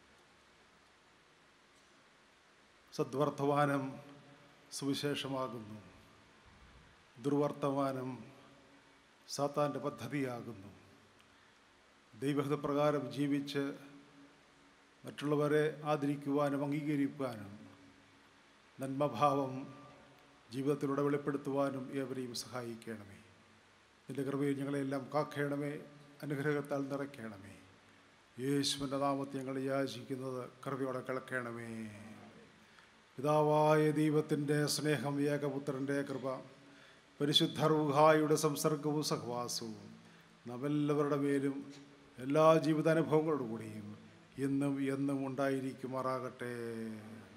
സദ്വർത്തമാനം സുവിശേഷമാകുന്നു, ദുർവർത്തമാനം സാത്താൻ്റെ പദ്ധതിയാകുന്നു. ദൈവഹിതപ്രകാരം ജീവിച്ച് മറ്റുള്ളവരെ ആദരിക്കുവാനും അംഗീകരിക്കുവാനും നന്മഭാവം ജീവിതത്തിലൂടെ വെളിപ്പെടുത്തുവാനും ഏവരെയും സഹായിക്കണമേ. നിൻ്റെ കൃപയിൽ ഞങ്ങളെല്ലാം കാക്കണമേ, അനുഗ്രഹത്താൽ നിറയ്ക്കണമേ. യേശുവിൻ്റെ നാമത്തിൽ ഞങ്ങൾ യാചിക്കുന്നത് കൃപയോടെ കേൾക്കണമേ. പിതാവായ ദൈവത്തിൻ്റെ സ്നേഹം, ഏകപുത്രൻ്റെ കൃപ, പരിശുദ്ധ റൂഹായുടെ സംസർഗവും സഹവാസവും നമ്മെല്ലാവരുടെ മേലും എല്ലാ ജീവിതാനുഭവങ്ങളോടുകൂടിയും ഇന്നും എന്നും ഉണ്ടായിരിക്കുമാറാകട്ടെ.